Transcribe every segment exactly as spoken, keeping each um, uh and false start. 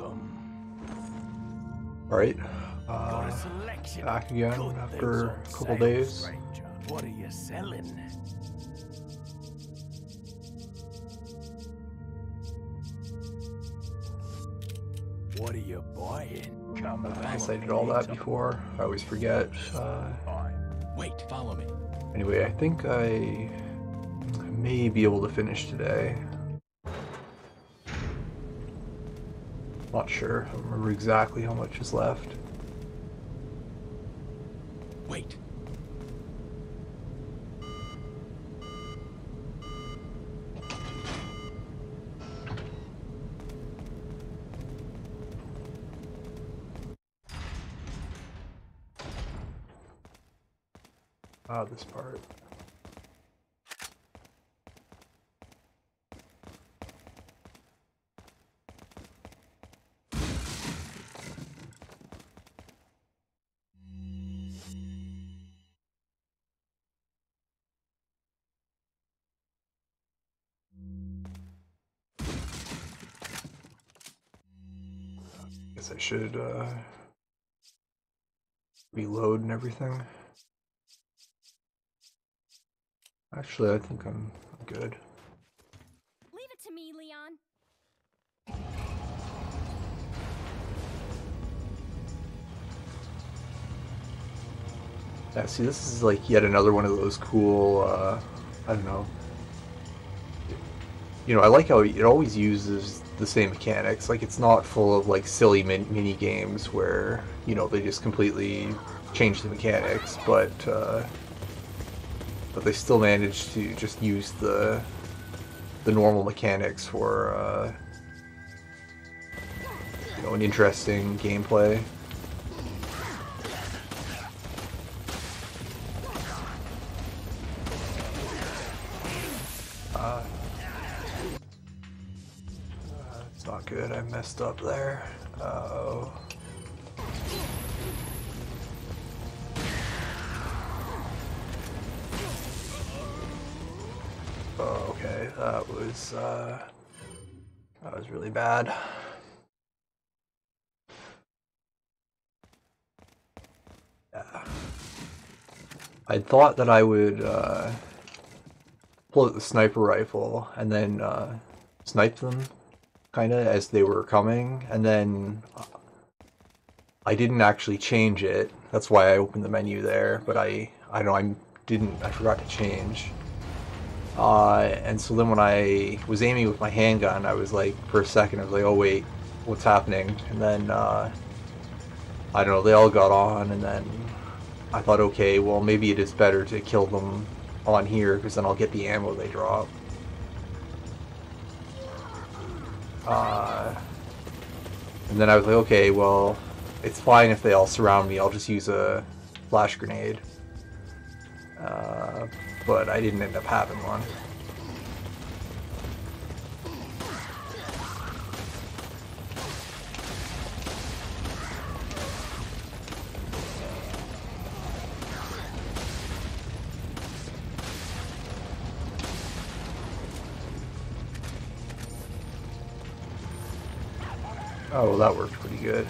Welcome. Alright, uh, back again after a couple days. Stranger. What are you selling? What are you buying? Come Uh, I follow guess I me did all that later. before. I always forget. Uh, Wait, follow me. anyway, I think I may be able to finish today. Not sure. I don't remember exactly how much is left. Wait. Ah, this part. Guess I should uh, reload and everything. Actually, I think I'm good. Leave it to me, Leon. Yeah, see, this is like yet another one of those cool, uh, I don't know. You know, I like how it always uses the same mechanics. Like, it's not full of, like, silly min mini games where, you know, they just completely change the mechanics, but, uh, but they still manage to just use the, the normal mechanics for, uh, you know, an interesting gameplay. Uh, uh, it's not good. I messed up there. Uh-oh. Oh, okay. That was, uh, that was really bad. Yeah. I thought that I would, uh, pull out the sniper rifle and then uh, snipe them, kind of, as they were coming, and then uh, I didn't actually change it. That's why I opened the menu there, but I, I know I didn't, I forgot to change. Uh, and so then when I was aiming with my handgun, I was like, for a second, I was like, oh wait, what's happening? And then, uh, I don't know, they all got on, and then I thought, okay, well maybe it is better to kill them on here, because then I'll get the ammo they drop. Uh, and then I was like, okay, well, it's fine if they all surround me, I'll just use a flash grenade. Uh, but I didn't end up having one. Oh, well, that worked pretty good.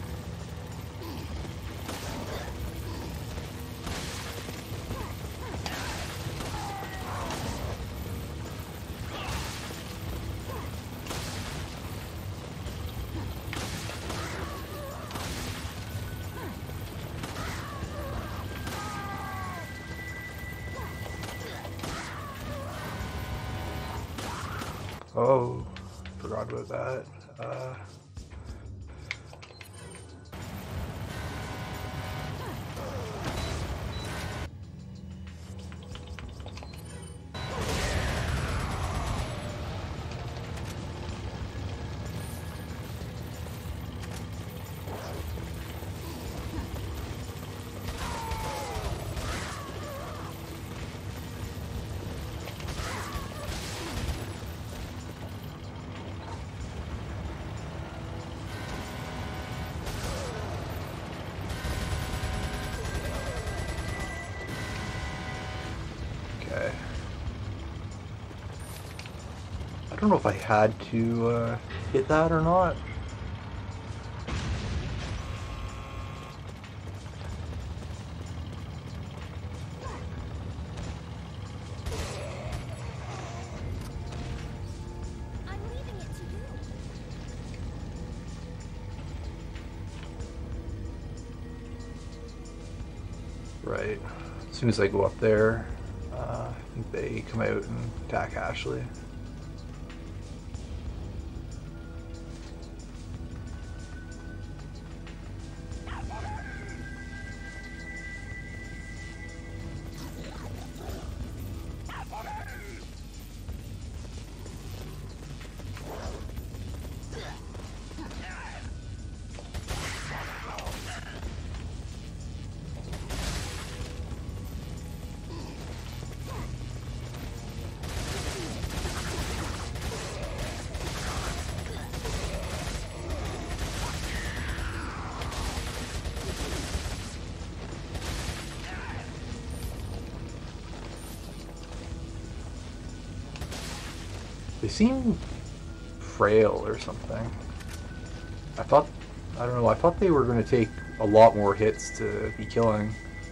Oh, forgot about that. Uh, okay. I don't know if I had to uh, hit that or not. Right. As soon as I go up there, uh, I think they come out and attack Ashley. They seem frail or something. I thought, I don't know, I thought they were going to take a lot more hits to be killing.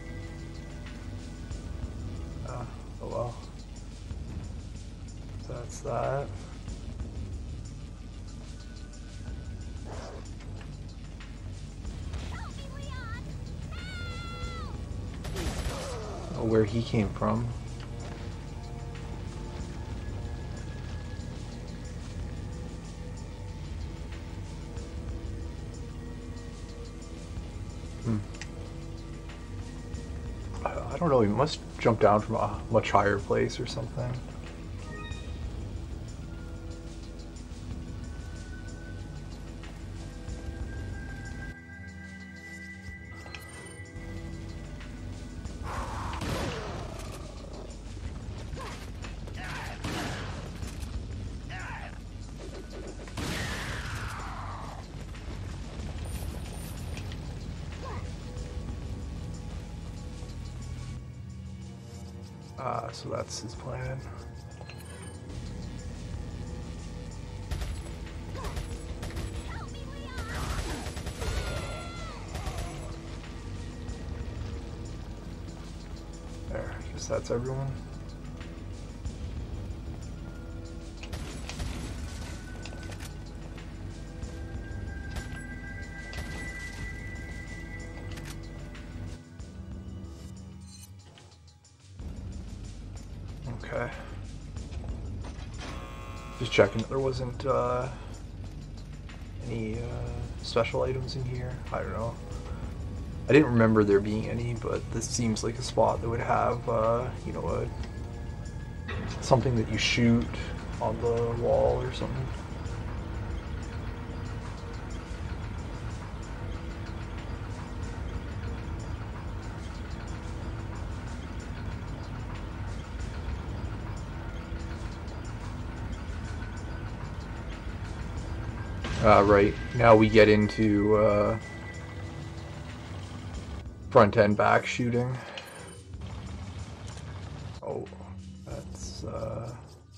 Uh, oh well. So that's that. Oh, where he came from. I don't know, he must jump down from a much higher place or something. Uh, so that's his plan. There, I guess that's everyone. Okay. Just checking that there wasn't uh, any uh, special items in here. I don't know. I didn't remember there being any, but this seems like a spot that would have, uh, you know, a, something that you shoot on the wall or something. Uh, right, now we get into uh, front and back shooting. Oh, that's, uh,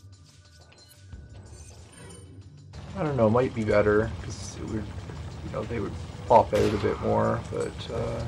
I don't know, might be better, because it would, you know, they would pop out a bit more, but, uh,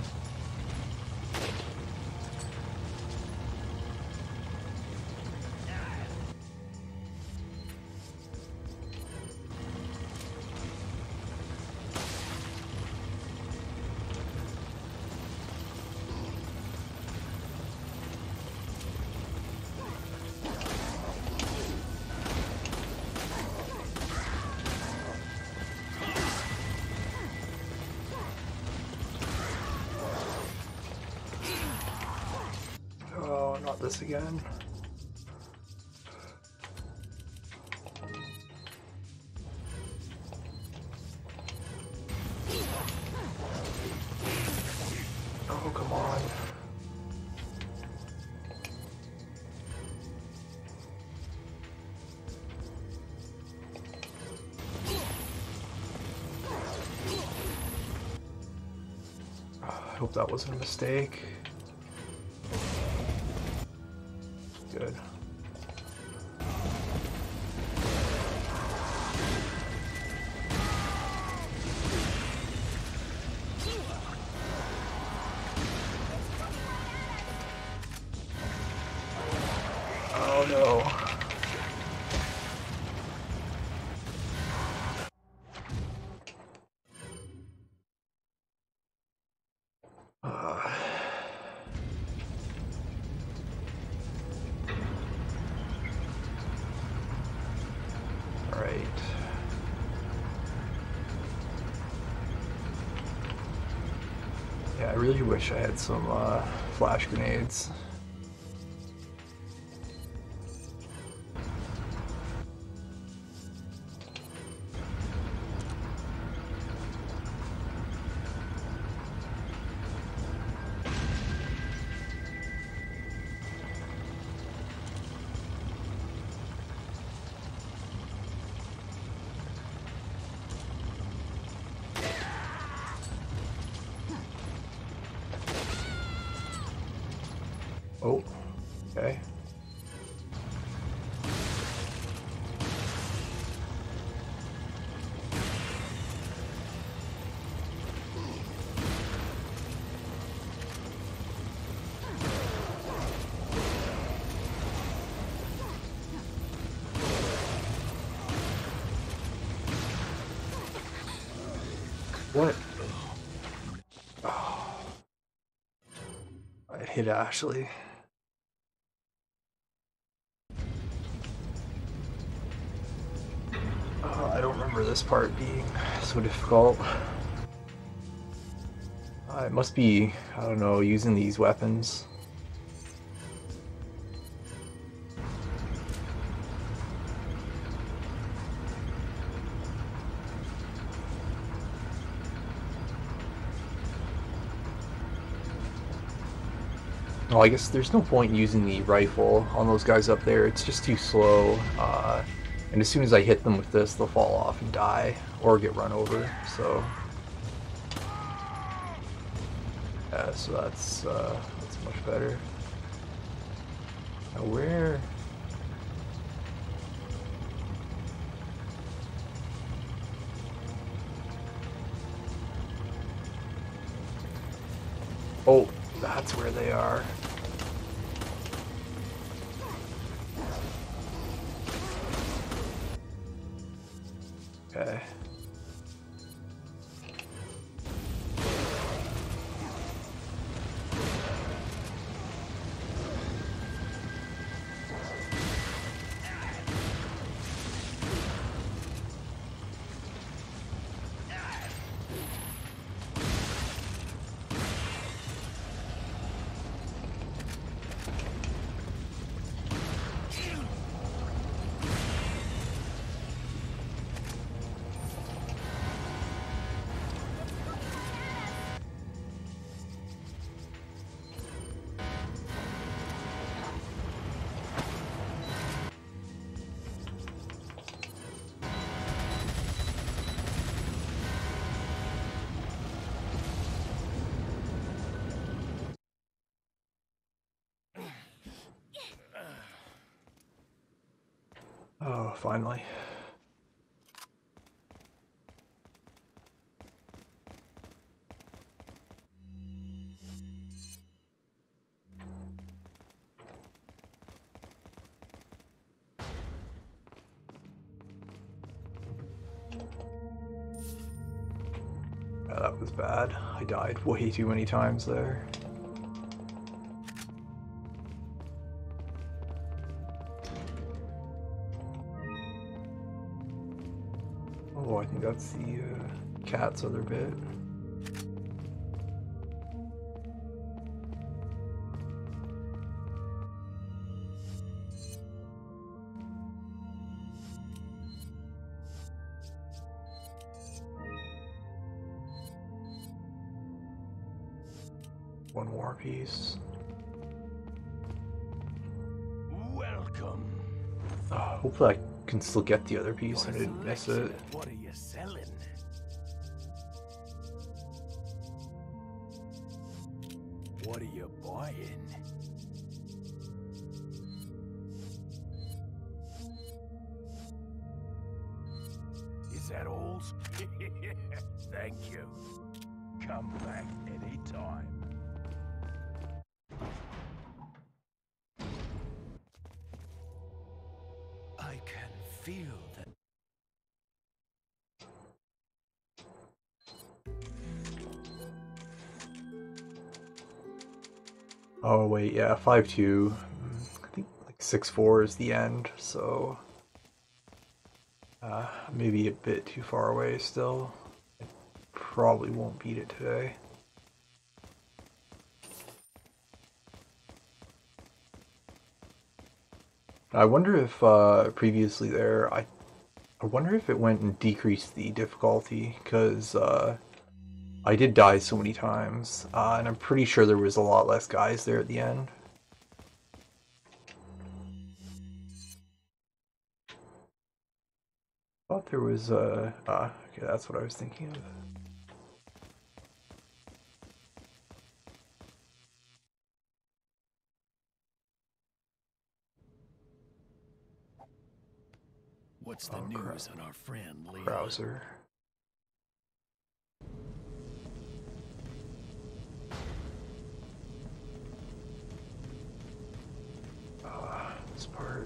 not this again. Oh, come on. I hope that wasn't a mistake. Good. Oh no. Uh. really wish I had some uh, flash grenades. Oh, okay. What? Oh. I hit Ashley. Uh, I don't remember this part being so difficult. Uh, it must be, I don't know, using these weapons. Well, I guess there's no point in using the rifle on those guys up there. It's just too slow. Uh, and as soon as I hit them with this, they'll fall off and die or get run over. So, yeah, so that's uh, that's much better. Now where? Oh, that's where they are. Okay. Oh, finally. Yeah, that was bad. I died way too many times there. Oh, I think that's the uh, cat's other bit. One more piece. Welcome. Oh, hopefully I can still get the other piece and I didn't miss it. What are you selling? What are you buying? Is that all? Thank you. Come back anytime. I can feel that. Oh wait, yeah, five two. I think like six four is the end, so uh, maybe a bit too far away still. I probably won't beat it today. I wonder if uh, previously there, I, I wonder if it went and decreased the difficulty, because uh, I did die so many times, uh, and I'm pretty sure there was a lot less guys there at the end. I thought there was, uh, ah, okay, that's what I was thinking of. What's the Oh, news crap. on our friend Leon? Krauser. Ah, this part.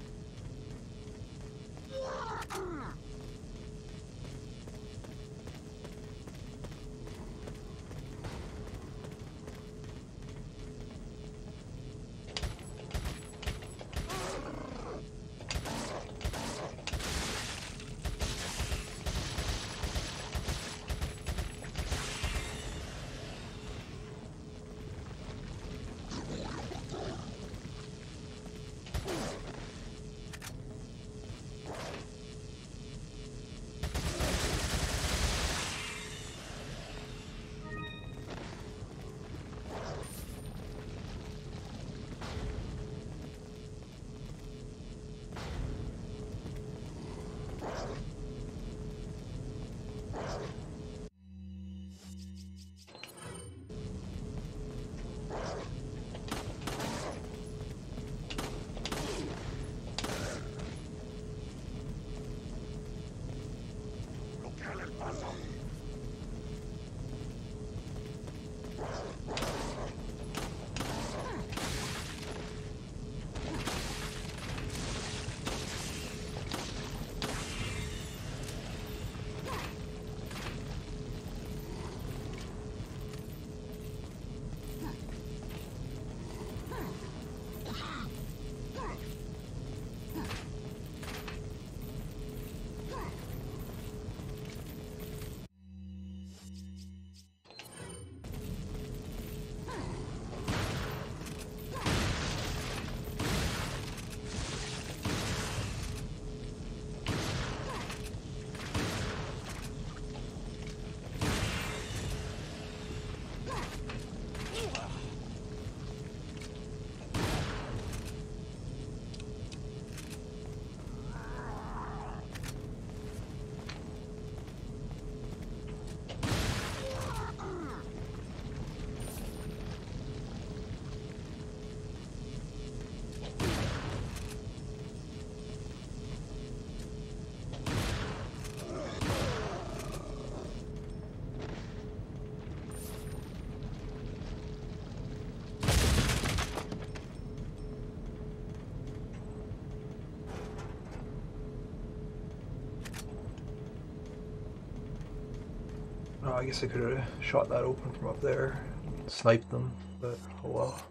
Oh, I guess I could have shot that open from up there, sniped them, but oh well.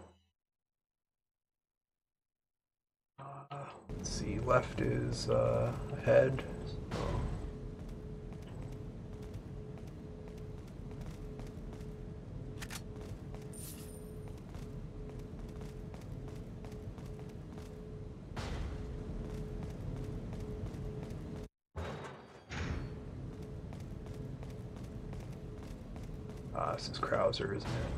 Uh, let's see, left is uh, ahead. So. Uh, this is Krauser, isn't it?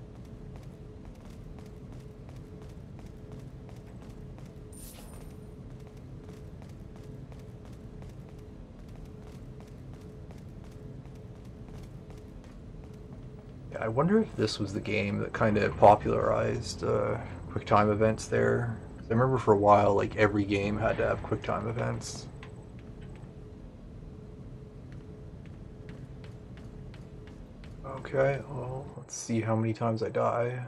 Yeah, I wonder if this was the game that kind of popularized uh, QuickTime events there. I remember for a while, like every game had to have QuickTime events. Okay, well, let's see how many times I die.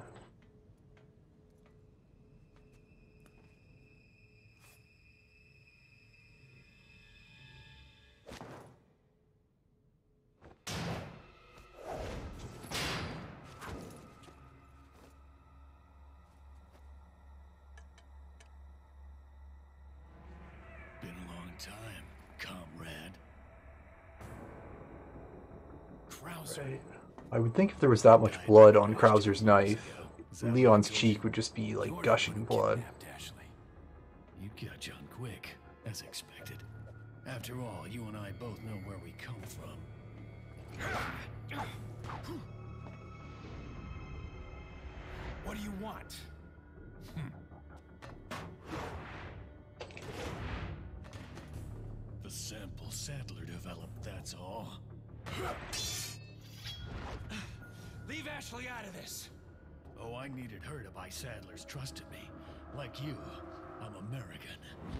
Been a long time, comrade. Krauser. Right. I would think if there was that much blood on Krauser's knife, Leon's cheek would just be like gushing blood. Ashley. You Got you on quick, as expected. After all, you and I both know where we come from. What do you want? The sample Sadler developed, that's all. Leave Ashley out of this. Oh, I needed her to buy Sadler's trust in me. Like you, I'm American.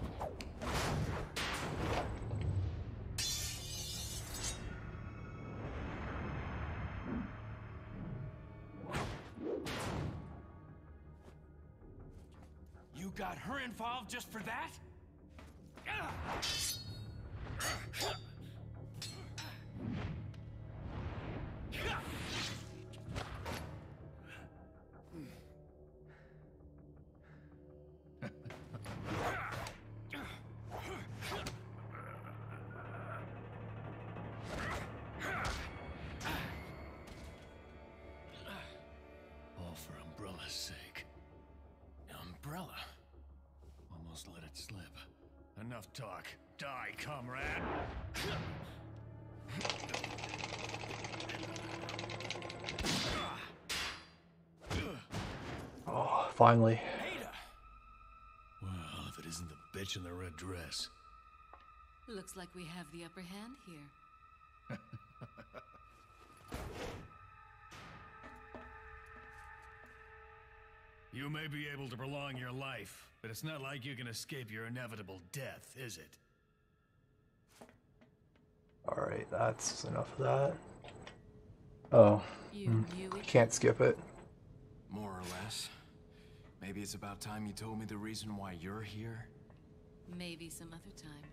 You got her involved just for that? All for Umbrella's sake. Umbrella? Almost let it slip. Enough talk. Die, comrade! Oh, finally. Ada! Well, if it isn't the bitch in the red dress. Looks like we have the upper hand here. You may be able to prolong your life, but it's not like you can escape your inevitable death, is it? Alright, that's enough of that. Oh, You mm, knew it? can't skip it. More or less. Maybe it's about time you told me the reason why you're here. Maybe some other time.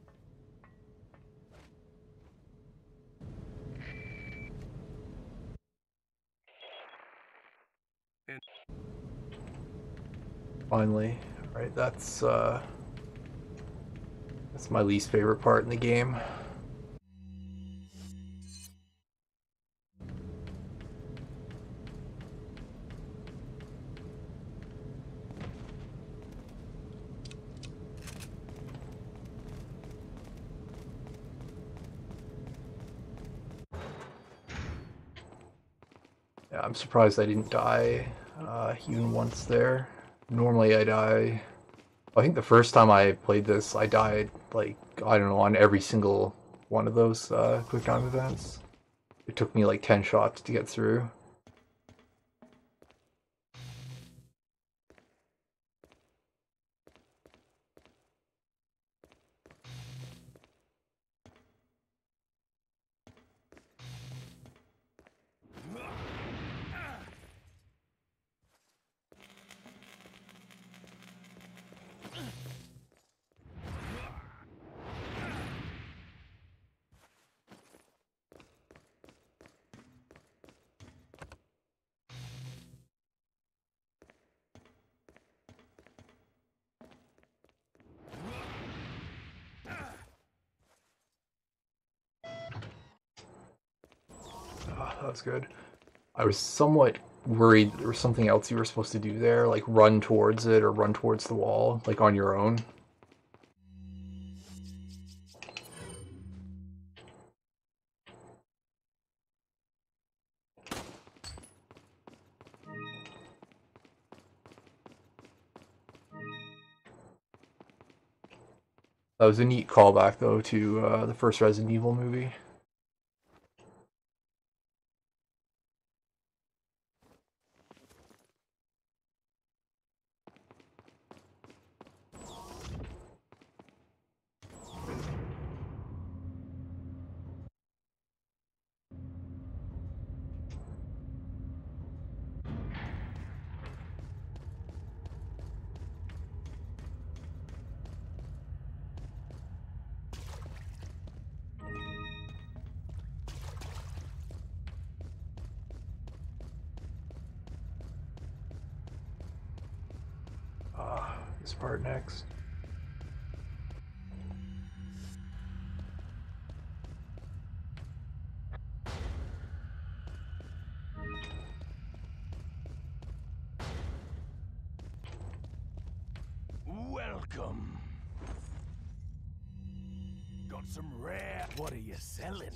Finally. Alright, that's uh that's my least favorite part in the game. Yeah, I'm surprised I didn't die uh, even once there. Normally I die. I think the first time I played this, I died, like, I don't know, on every single one of those uh, quick time events. It took me like ten shots to get through. Oh, that was good. I was somewhat worried there was something else you were supposed to do there, like run towards it or run towards the wall, like on your own. That was a neat callback, though, to uh, the first Resident Evil movie. Uh, this part next. Welcome. got some rare. What are you selling?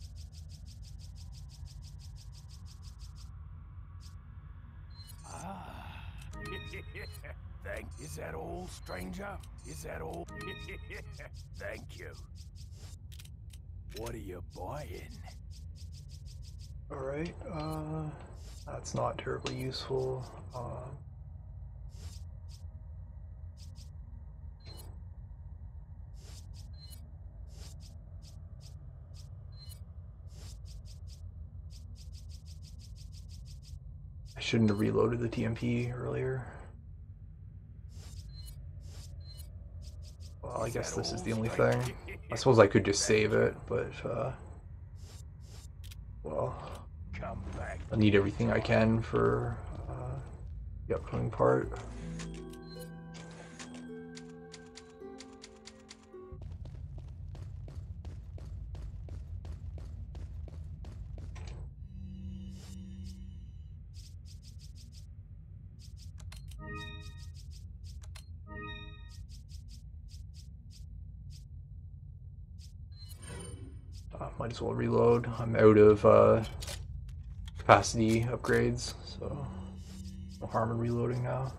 Ah. Thank. Is that all, stranger? Is that all? Thank you. What are you buying? Alright, uh, that's not terribly useful. Uh, I shouldn't have reloaded the T M P earlier. Well, I guess this is the only thing. I suppose I could just save it, but, uh, well, I need everything I can for uh, the upcoming part. Uh, might as well reload. I'm out of uh, capacity upgrades, so no harm in reloading now.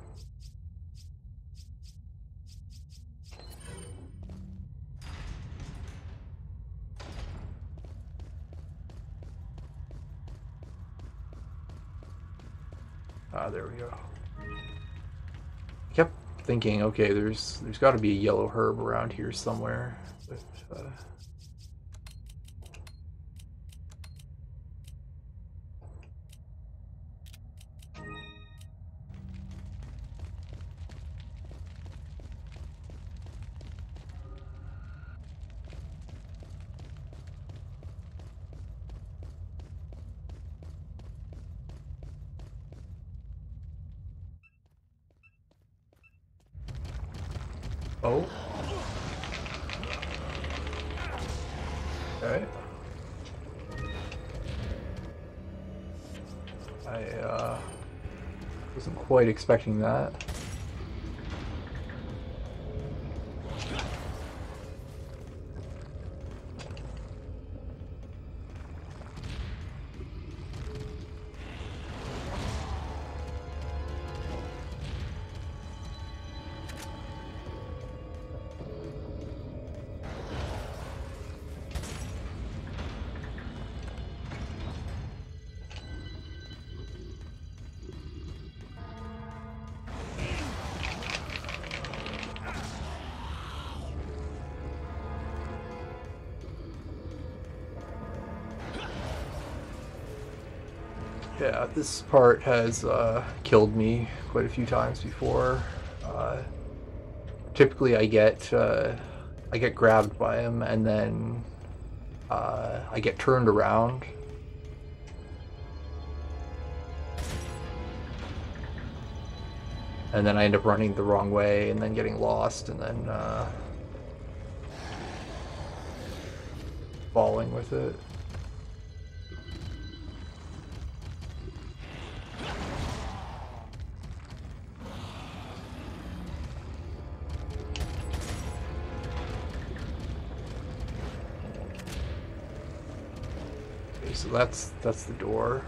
Ah, there we go. I kept thinking, okay, there's there's got to be a yellow herb around here somewhere, but uh, oh. Okay. I uh, wasn't quite expecting that. Yeah, this part has uh, killed me quite a few times before. Uh, typically, I get uh, I get grabbed by him, and then uh, I get turned around. And then I end up running the wrong way, and then getting lost, and then uh, falling with it. So that's that's the door.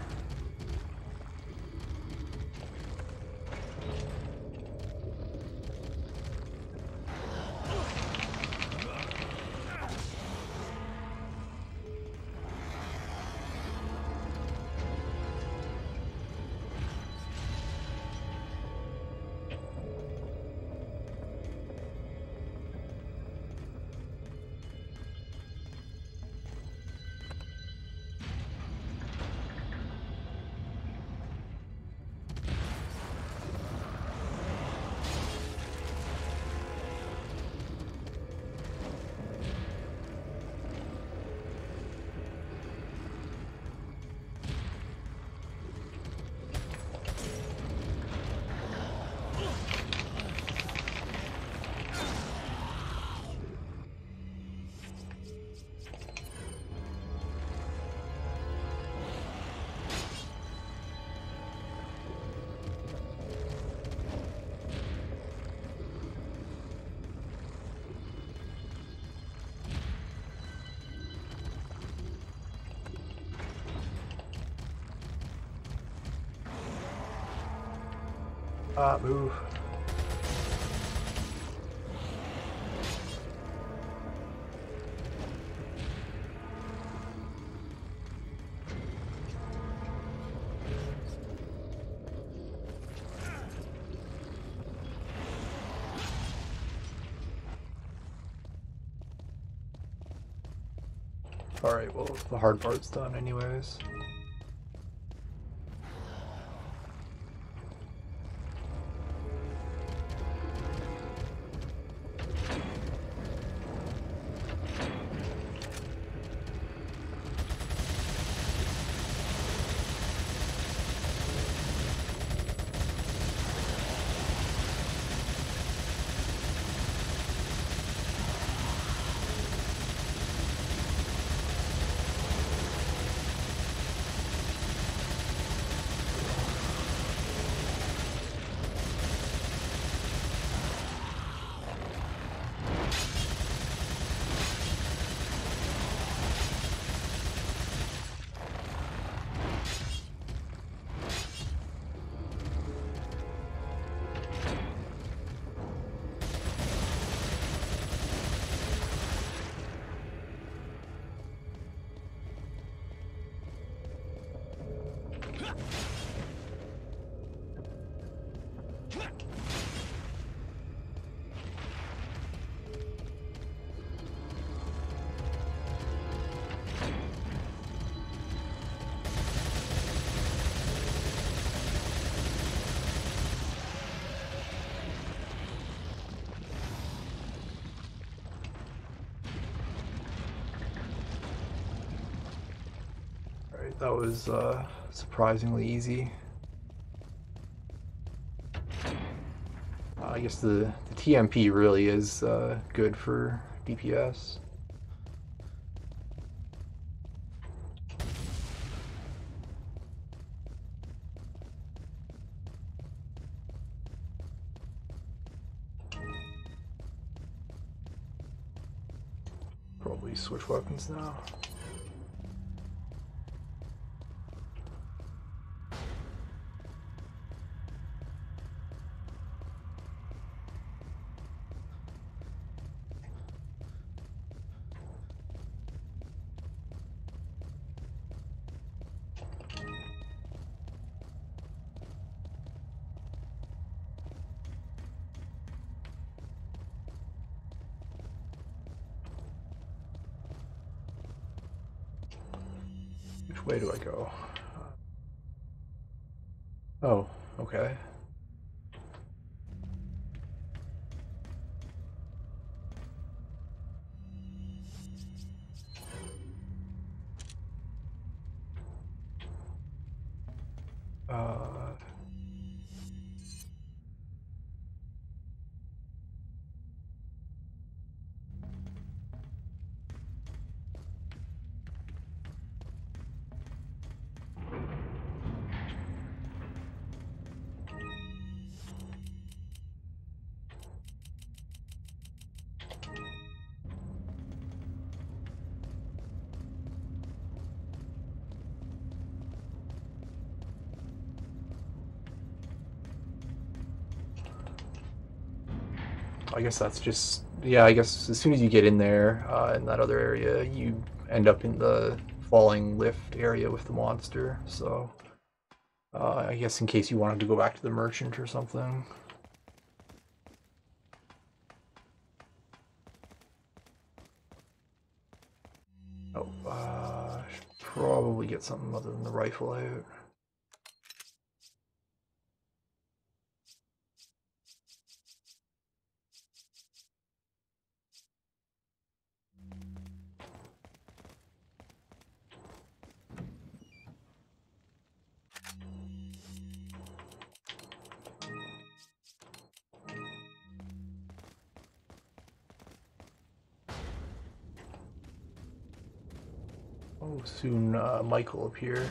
Ah, move. Alright, well, the hard part's done anyways. Alright, that was uh, surprisingly easy. Uh, I guess the, the T M P really is uh, good for D P S. Probably switch weapons now. Which way do I go? Oh, okay. Uh... I guess that's just, yeah, I guess as soon as you get in there, uh, in that other area, you end up in the falling lift area with the monster, so uh, I guess in case you wanted to go back to the merchant or something. Oh, uh, should probably get something other than the rifle out. Oh, soon uh, Mike will appear.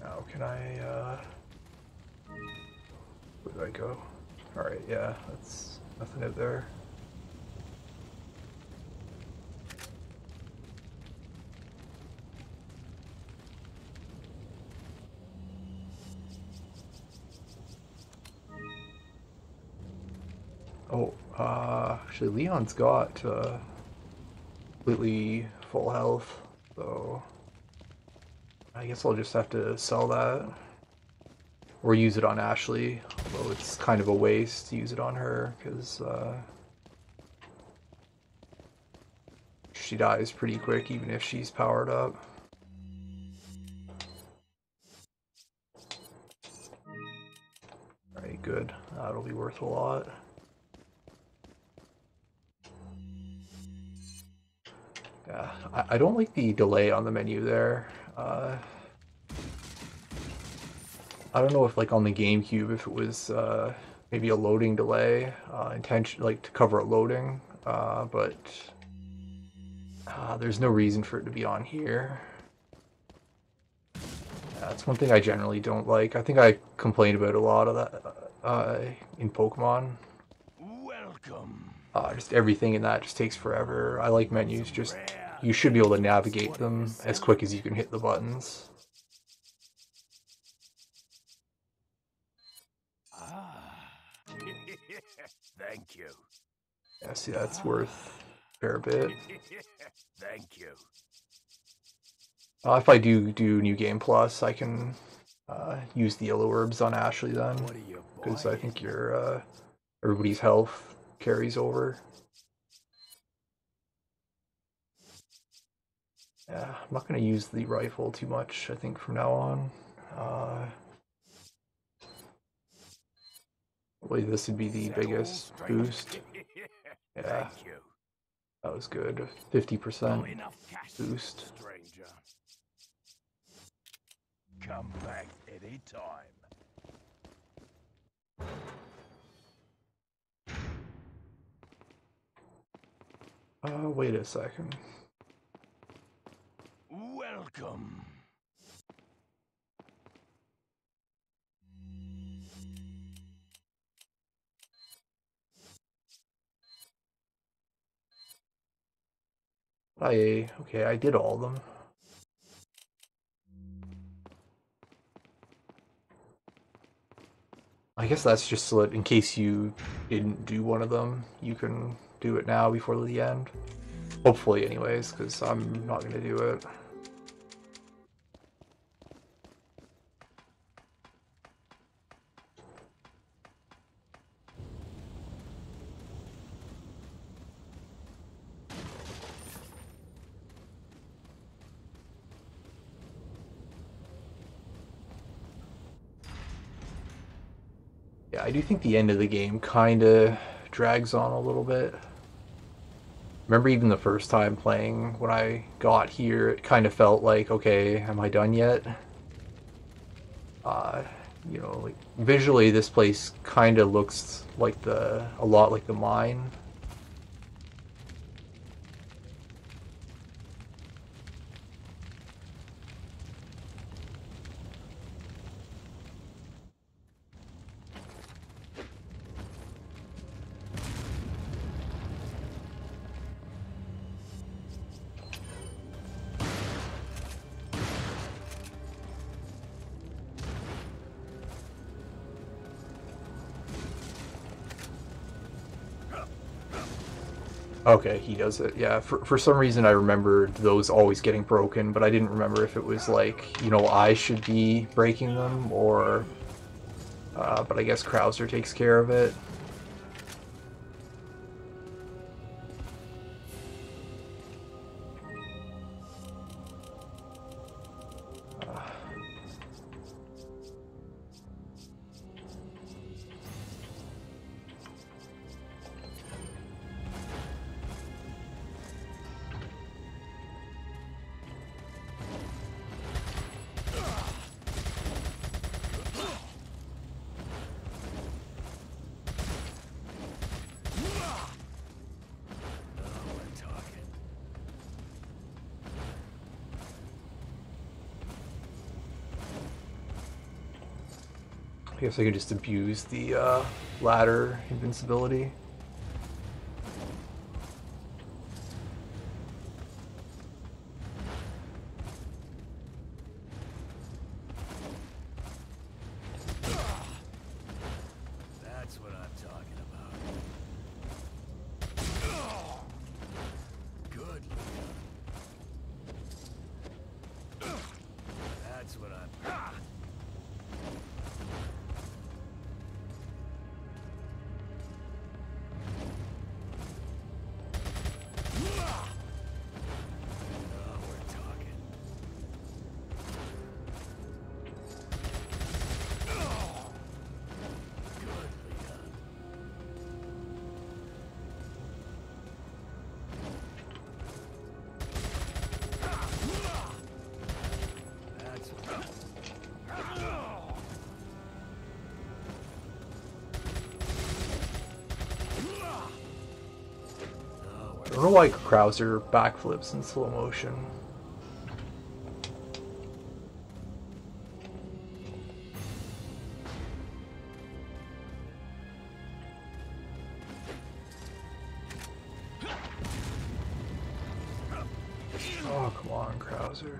Now can I, uh... where do I go? Alright, yeah, that's nothing out there. Oh, uh, actually Leon's got, uh, completely full health, so I guess I'll just have to sell that. Or use it on Ashley, although it's kind of a waste to use it on her, because, uh, she dies pretty quick even if she's powered up. Alright, good. That'll be worth a lot. Yeah, I, I don't like the delay on the menu there. Uh, I don't know if, like, on the GameCube, if it was uh, maybe a loading delay, uh, intention, like, to cover a loading, uh, but uh, there's no reason for it to be on here. That's one thing I generally don't like. I think I complained about a lot of that uh, in Pokemon. Welcome. Uh, just everything in that just takes forever. I like menus, just you should be able to navigate them as quick as you can hit the buttons. Ah. Thank you. Yeah, see, that's worth a fair bit. Thank you. Uh, if I do do New Game Plus, I can uh, use the yellow herbs on Ashley then, What are you because I buying? think your uh, everybody's health carries over. Yeah, I'm not going to use the rifle too much, I think, from now on. Uh, Probably this would be the Is that biggest all, stranger? boost. Yeah, Thank you. that was good. fifty percent Not enough cash, boost. stranger. Come back any time. Uh, wait a second. Welcome. I, okay, I did all of them. I guess that's just so that in case you didn't do one of them, you can do it now before the end. Hopefully anyways, because I'm not going to do it. Yeah, I do think the end of the game kind of drags on a little bit. Remember even the first time playing, when I got here, it kind of felt like, okay, am I done yet? Uh, you know, like, visually this place kind of looks like the, a lot like the mine. Okay, he does it. Yeah, for, for some reason I remembered those always getting broken, but I didn't remember if it was like, you know, I should be breaking them, or... Uh, but I guess Krauser takes care of it. I guess I could just abuse the uh, ladder invincibility. That's what I'm talking about. Good. That's what I'm... I don't know why Krauser backflips in slow motion. Oh, come on, Krauser.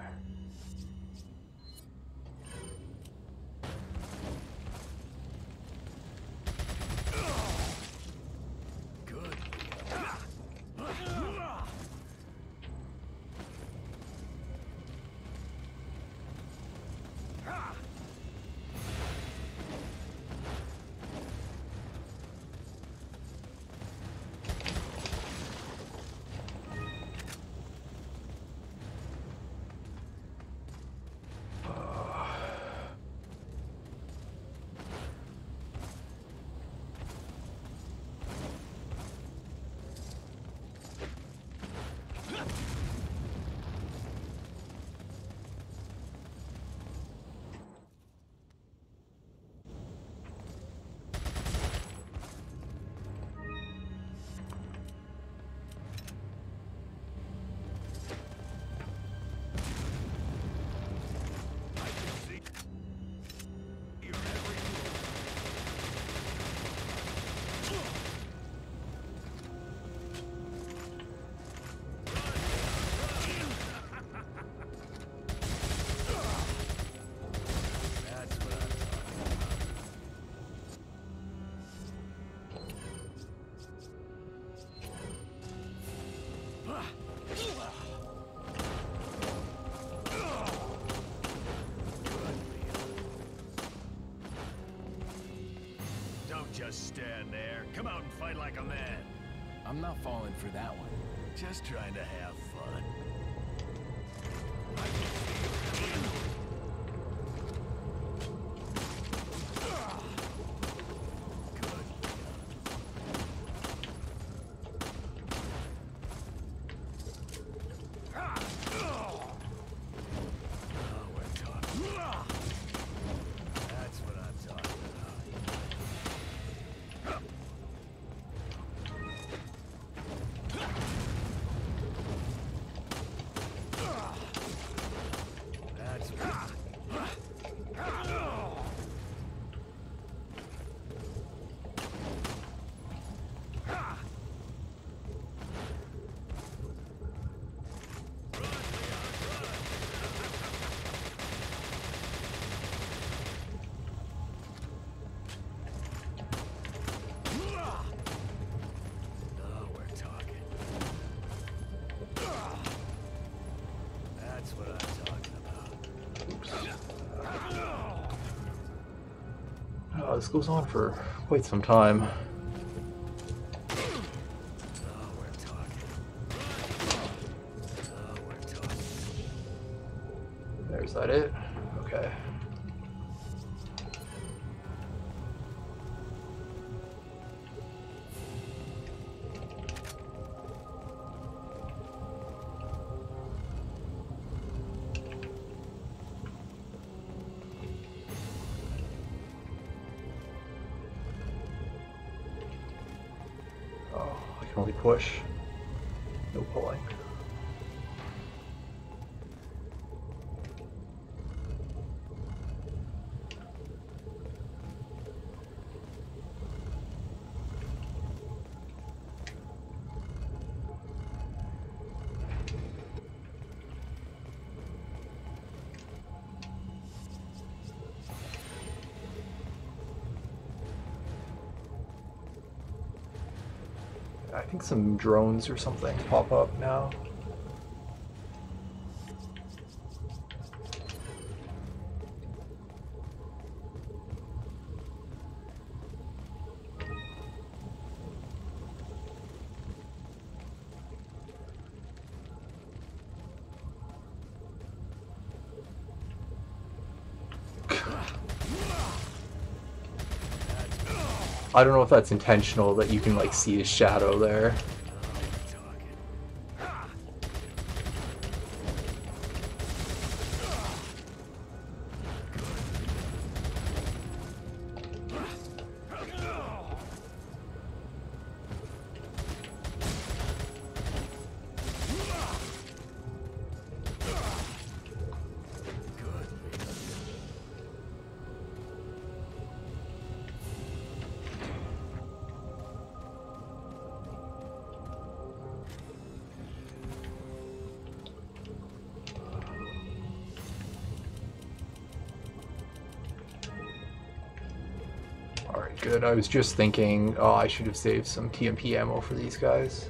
Just stand there. Come out and fight like a man. I'm not falling for that one. Just trying to have fun. Oh, this goes on for quite some time. There's that it? Okay. I can only push, no pulling. I think some drones or something pop up now. I don't know if that's intentional that you can like see his shadow there. Alright, good. I was just thinking, oh, I should have saved some T M P ammo for these guys.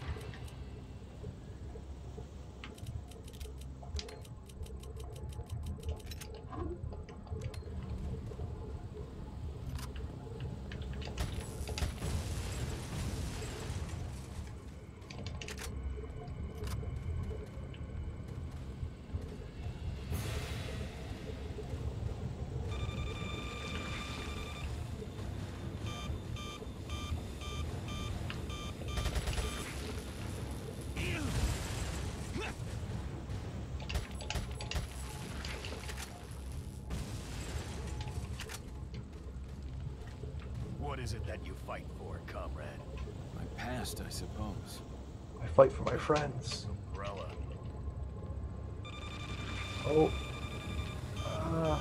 What is it that you fight for, comrade? My past, I suppose. I fight for my friends. Umbrella. Oh. Uh.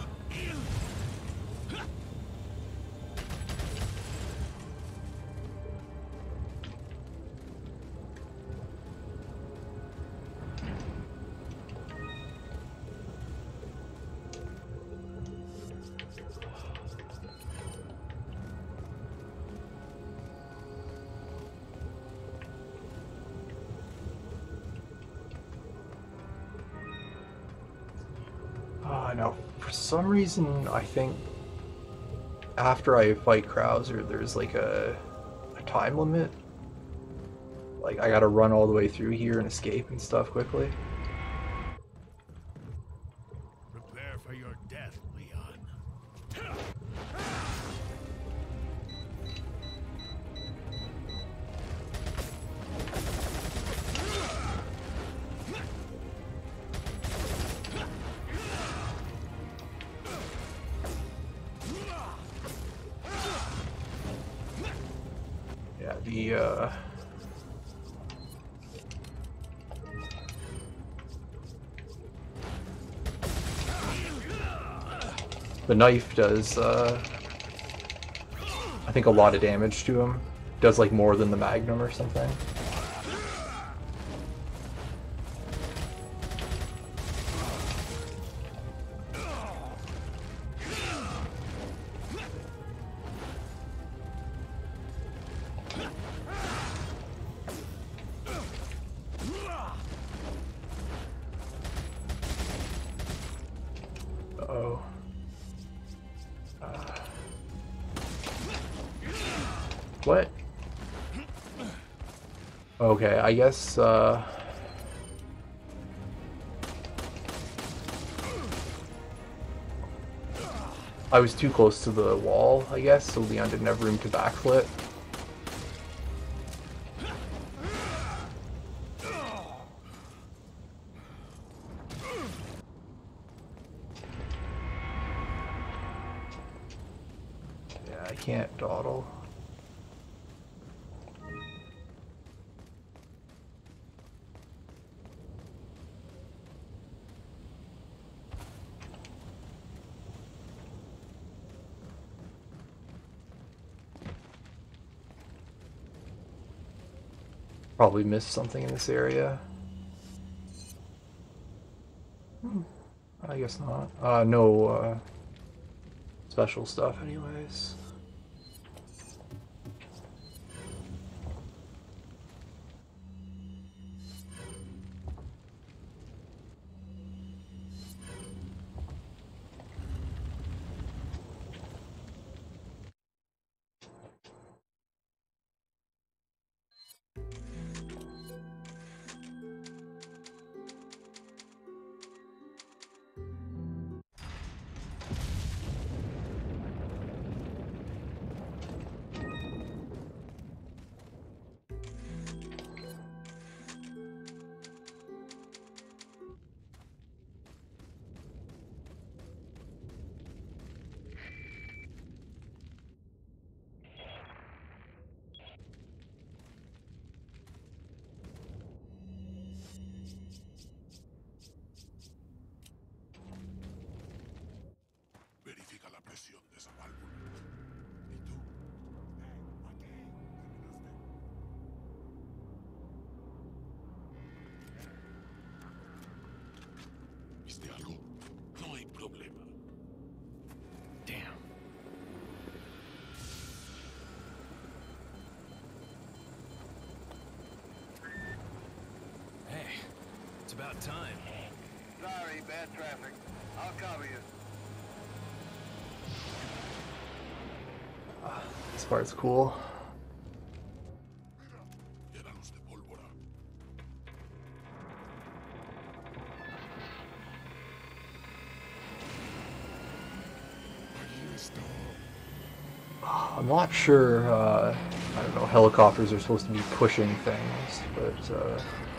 Uh, now, for some reason, I think after I fight Krauser, there's like a, a time limit. Like, I gotta run all the way through here and escape and stuff quickly. Prepare for your death, Leon. Yeah, the, uh... the knife does, uh... I think a lot of damage to him. Does, like, more than the Magnum or something. Uh-oh. Uh. What? Okay, I guess, uh... I was too close to the wall, I guess, so Leon didn't have room to backflip. Yeah, I can't dawdle. Probably missed something in this area. Hmm. I guess not. Uh, no, uh, special stuff anyways. about time. Sorry, bad traffic. I'll cover you. This part's cool. I'm not sure, uh, I don't know, helicopters are supposed to be pushing things, but, uh...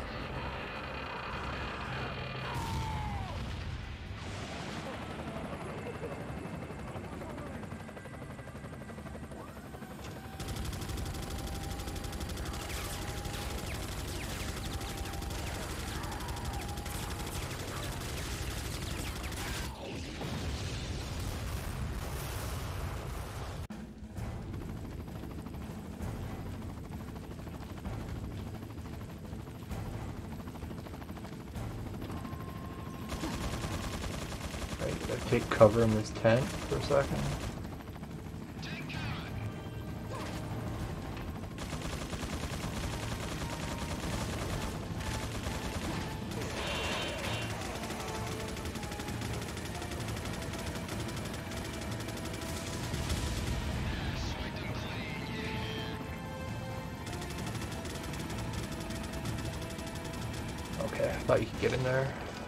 take cover in this tent for a second. Okay, I thought you could get in there.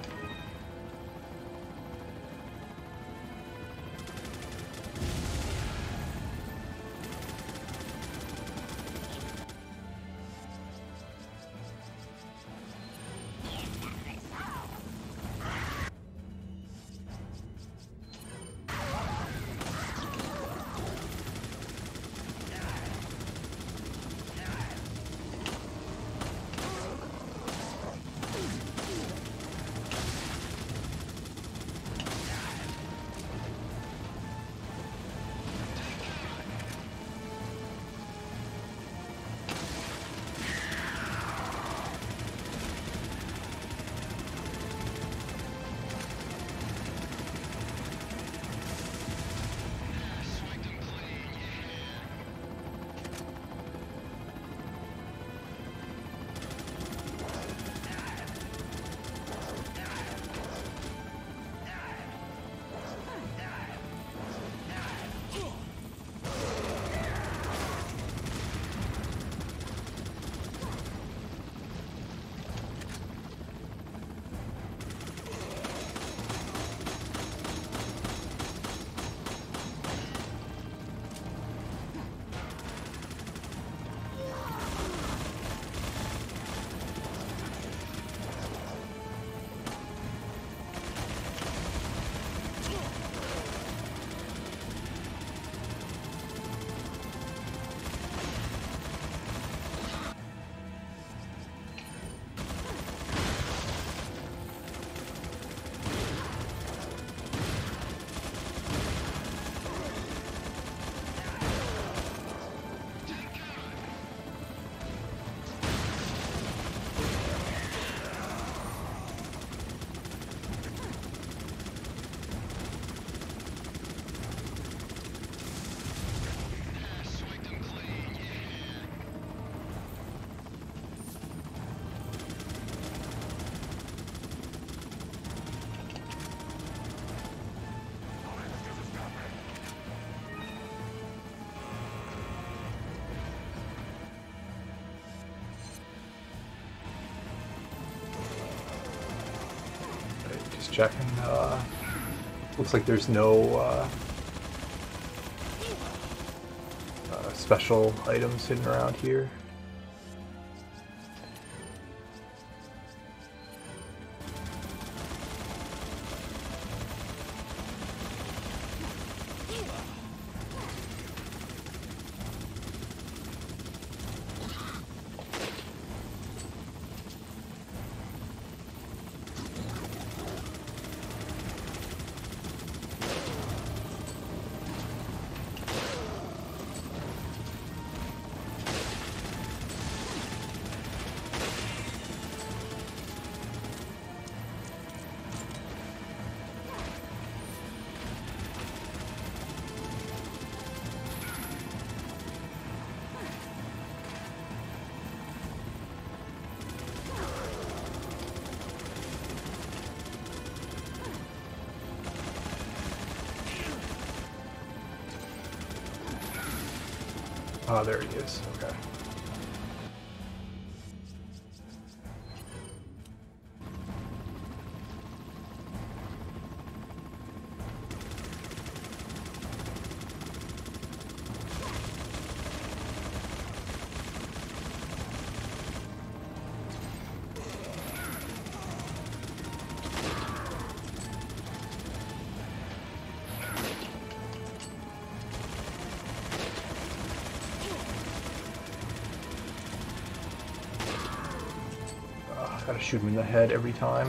Checking, uh, looks like there's no, uh, uh, special items hidden around here. Ah, there he is. Okay. Gotta shoot him in the head every time.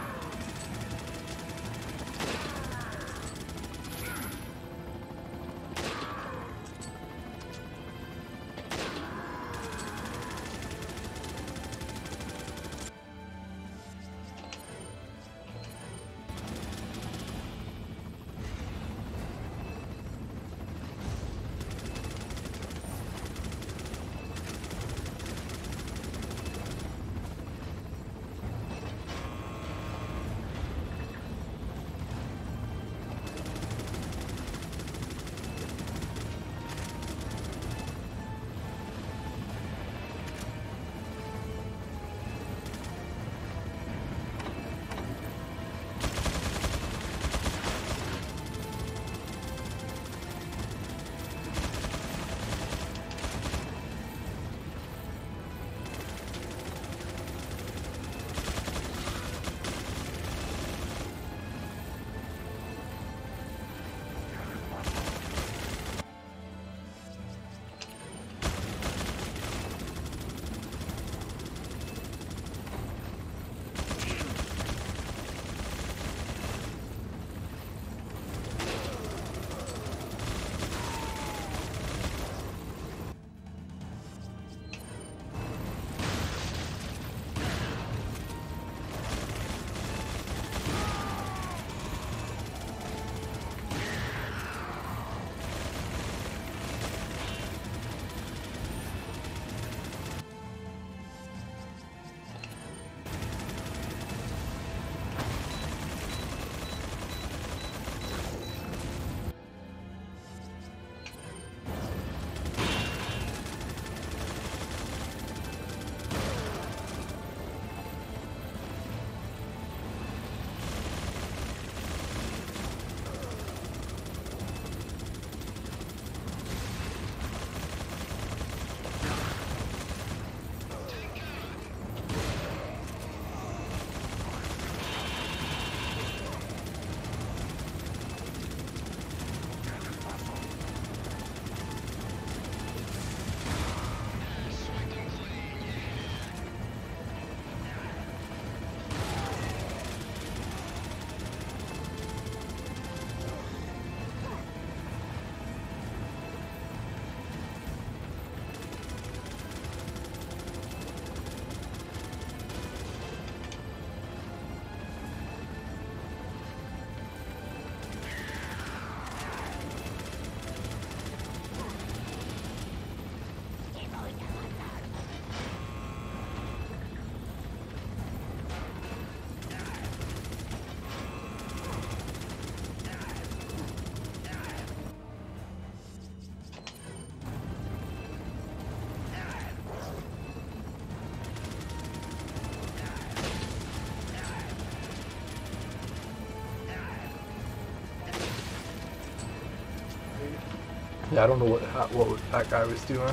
Yeah, I don't know what what that guy was doing.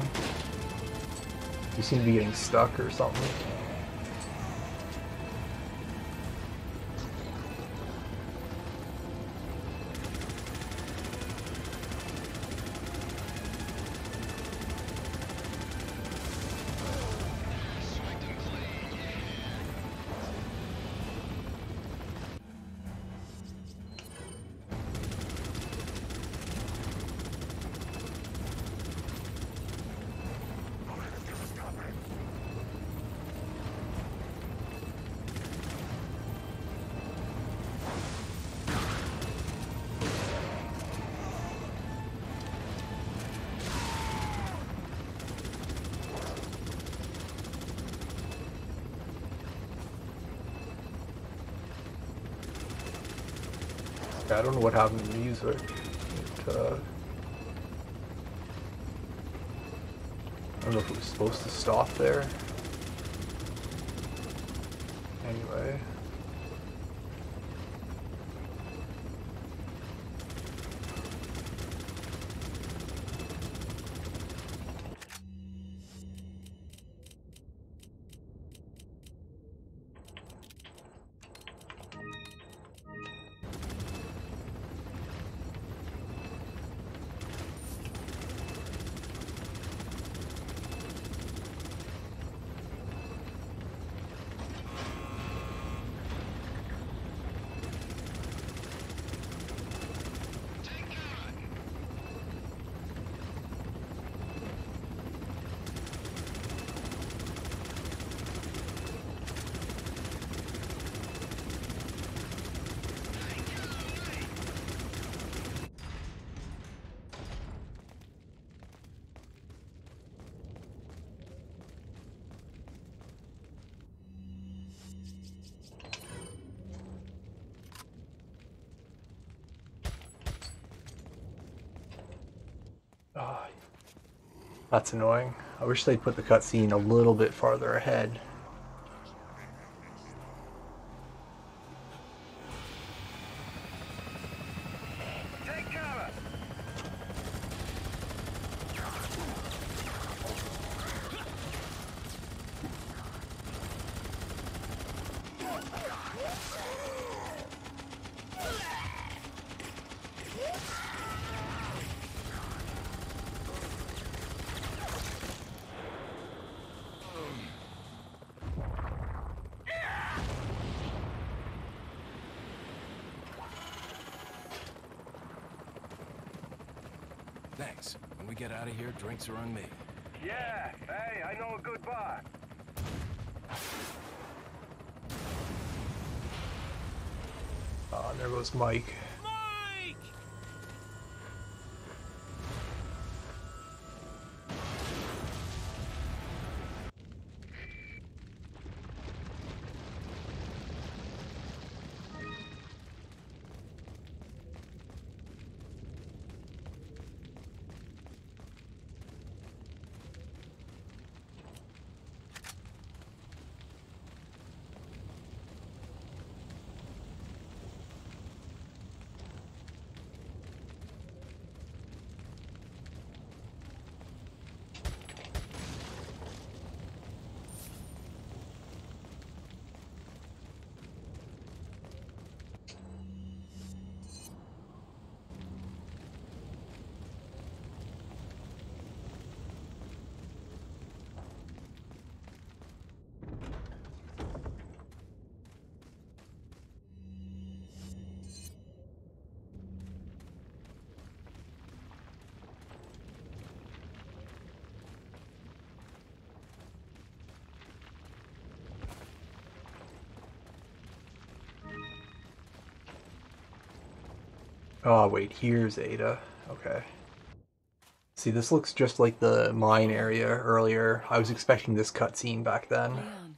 He seemed to be getting stuck or something. I don't know what happened to the music. It, uh, don't know if it was supposed to stop there. Anyway. Oh, that's annoying. I wish they'd put the cutscene a little bit farther ahead. Take cover! Thanks. When we get out of here, drinks are on me. Yeah, hey, I know a good bar. Oh, and there goes Mike. Oh wait, here's Ada. Okay. See, this looks just like the mine area earlier. I was expecting this cutscene back then. Leon.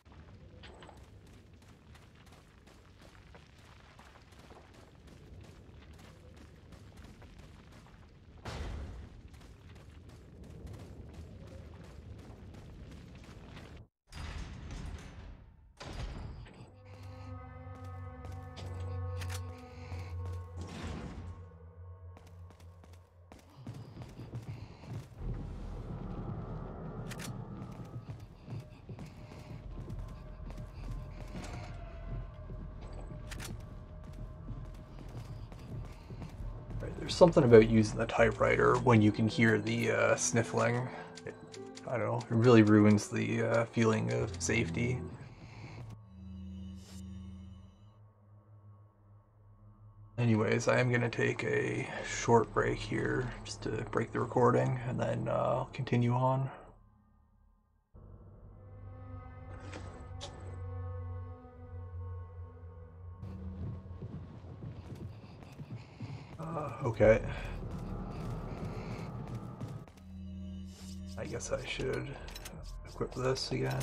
There's something about using the typewriter when you can hear the uh, sniffling. It, I don't know, it really ruins the uh, feeling of safety. Anyways, I am going to take a short break here just to break the recording, and then uh, I'll continue on. Uh, okay. I guess I should equip this again.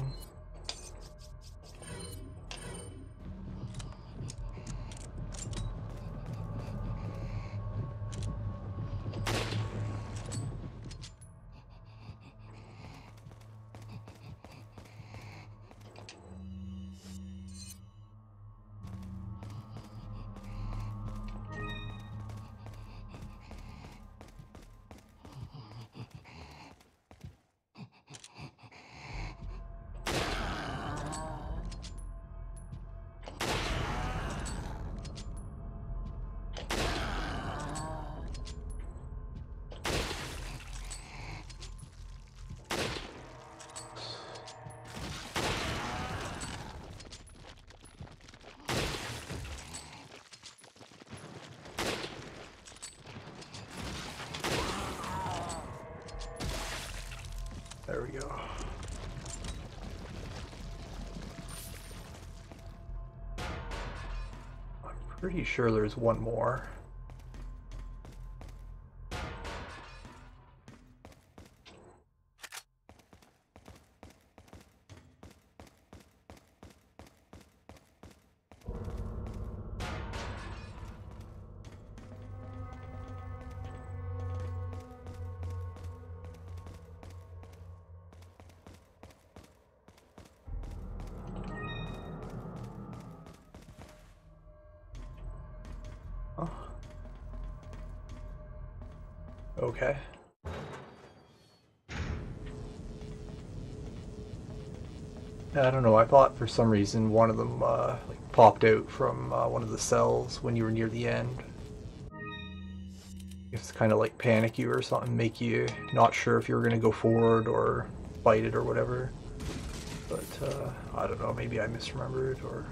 Pretty sure there's one more. Okay. I don't know, I thought for some reason one of them uh, like popped out from uh, one of the cells when you were near the end. It's kind of like panic you or something, make you not sure if you were going to go forward or fight it or whatever. But uh, I don't know, maybe I misremembered or...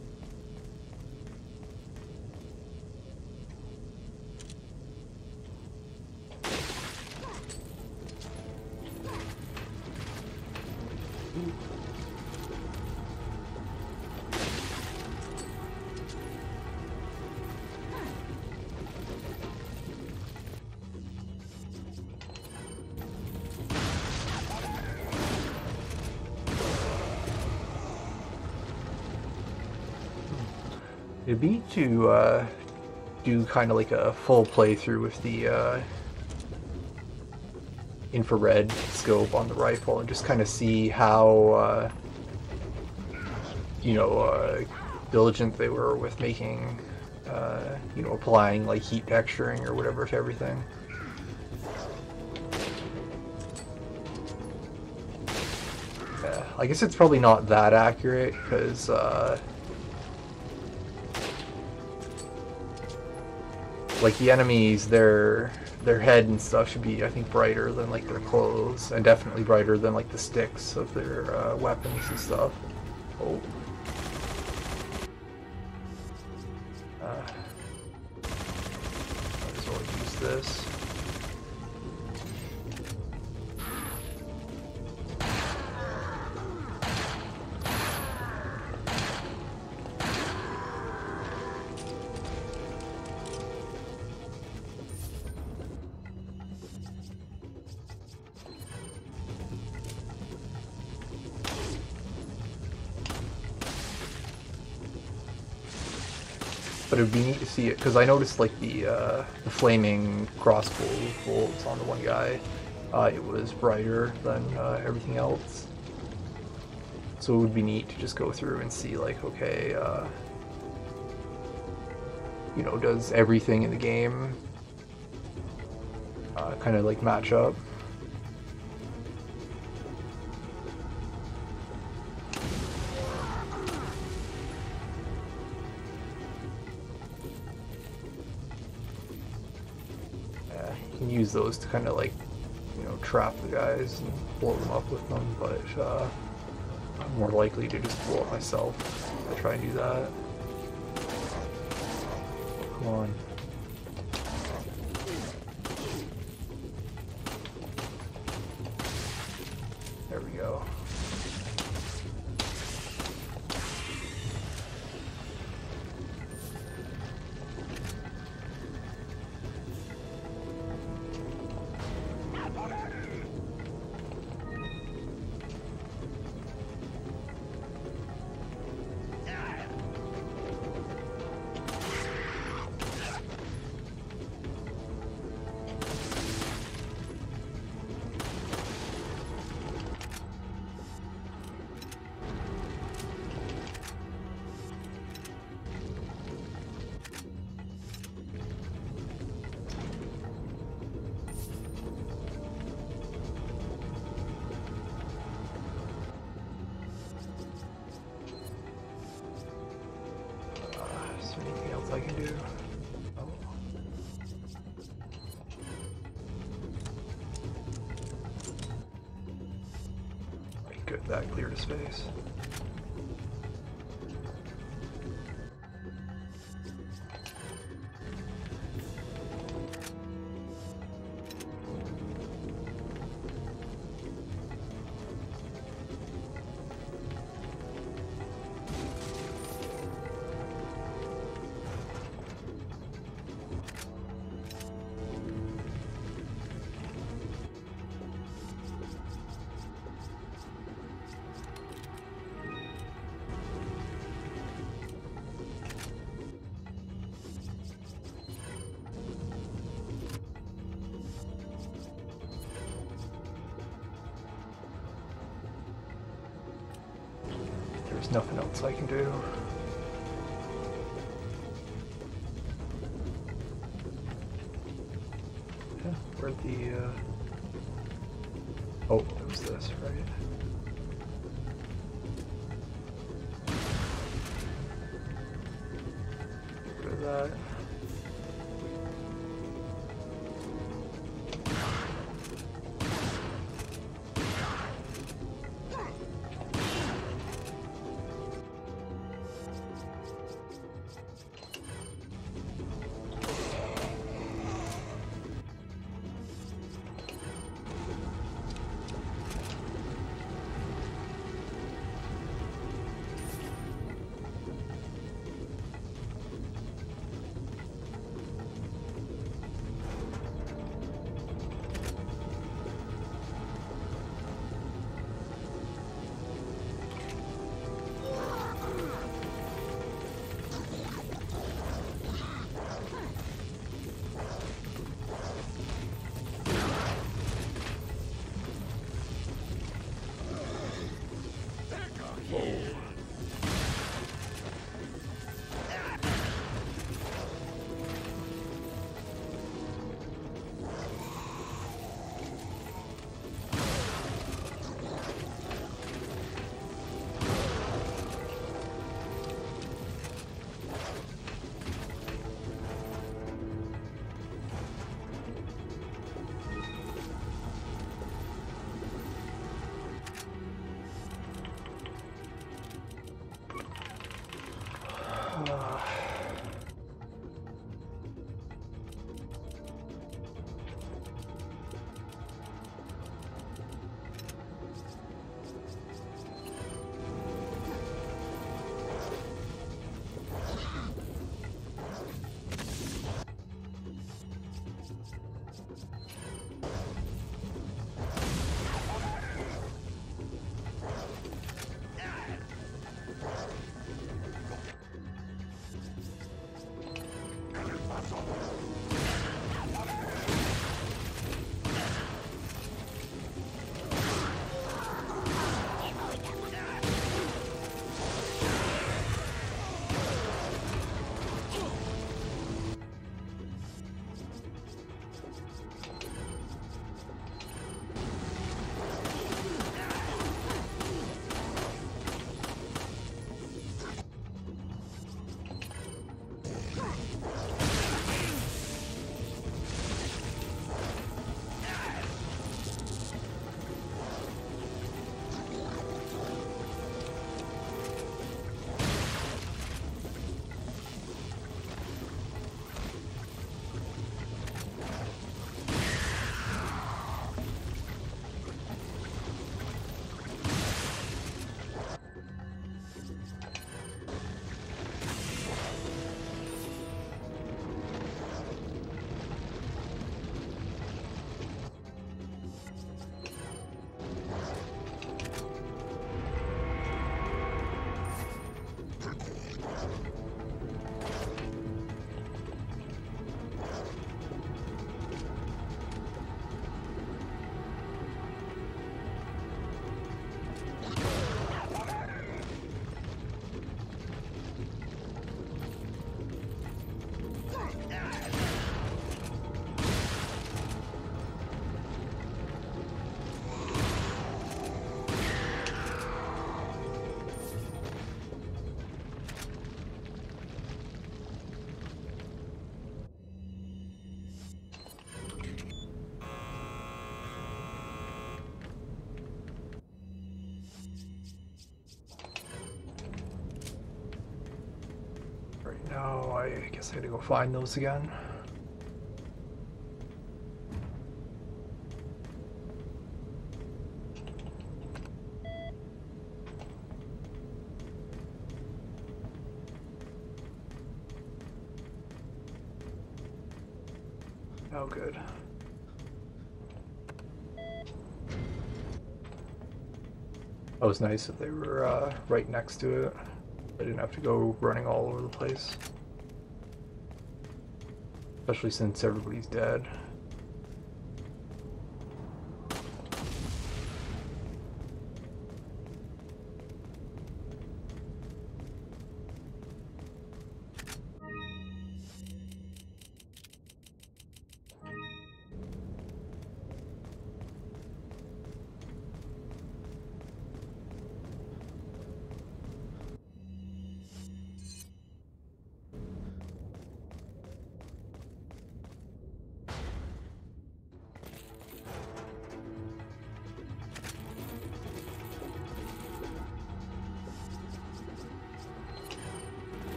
It'd be neat to uh, do kind of like a full playthrough with the uh, infrared scope on the rifle and just kind of see how, uh, you know, uh, diligent they were with making, uh, you know, applying like heat texturing or whatever to everything. Yeah, I guess it's probably not that accurate because, uh, like the enemies, their their head and stuff should be, I think, brighter than like their clothes, and definitely brighter than like the sticks of their uh, weapons and stuff. Oh. Uh, might as well use this. But it'd be neat to see it, because I noticed like the uh, the flaming crossbow bolts on the one guy, uh, it was brighter than uh, everything else. So it would be neat to just go through and see like, okay, uh, you know, does everything in the game uh, kind of like match up? Use those to kind of like, you know, trap the guys and blow them up with them, but uh, I'm more likely to just blow up myself if I try and do that. Come on. There we go. Anything else I can do? Oh. Right, good, that cleared a space. There's nothing else I can do. Yeah, where the, uh... oh, it was this, right? Get rid of that. Right now, I guess I had to go find those again. Oh, good. That was nice that they were uh, right next to it. I didn't have to go running all over the place. Especially since everybody's dead.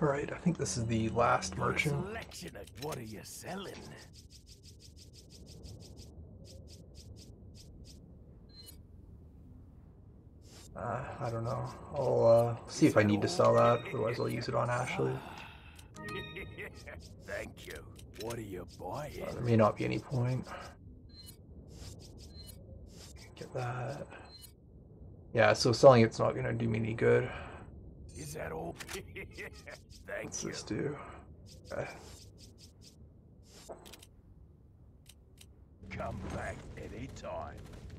Alright, I think this is the last merchant. Selection of what are you selling? Uh, I don't know. I'll uh, see if I need to sell that, otherwise I'll use it on Ashley. Thank you. What are you buying? Uh, there may not be any point. Get that. Yeah, so selling it's not gonna do me any good. Is that all? Thank What's you. this do? Okay. Come back anytime.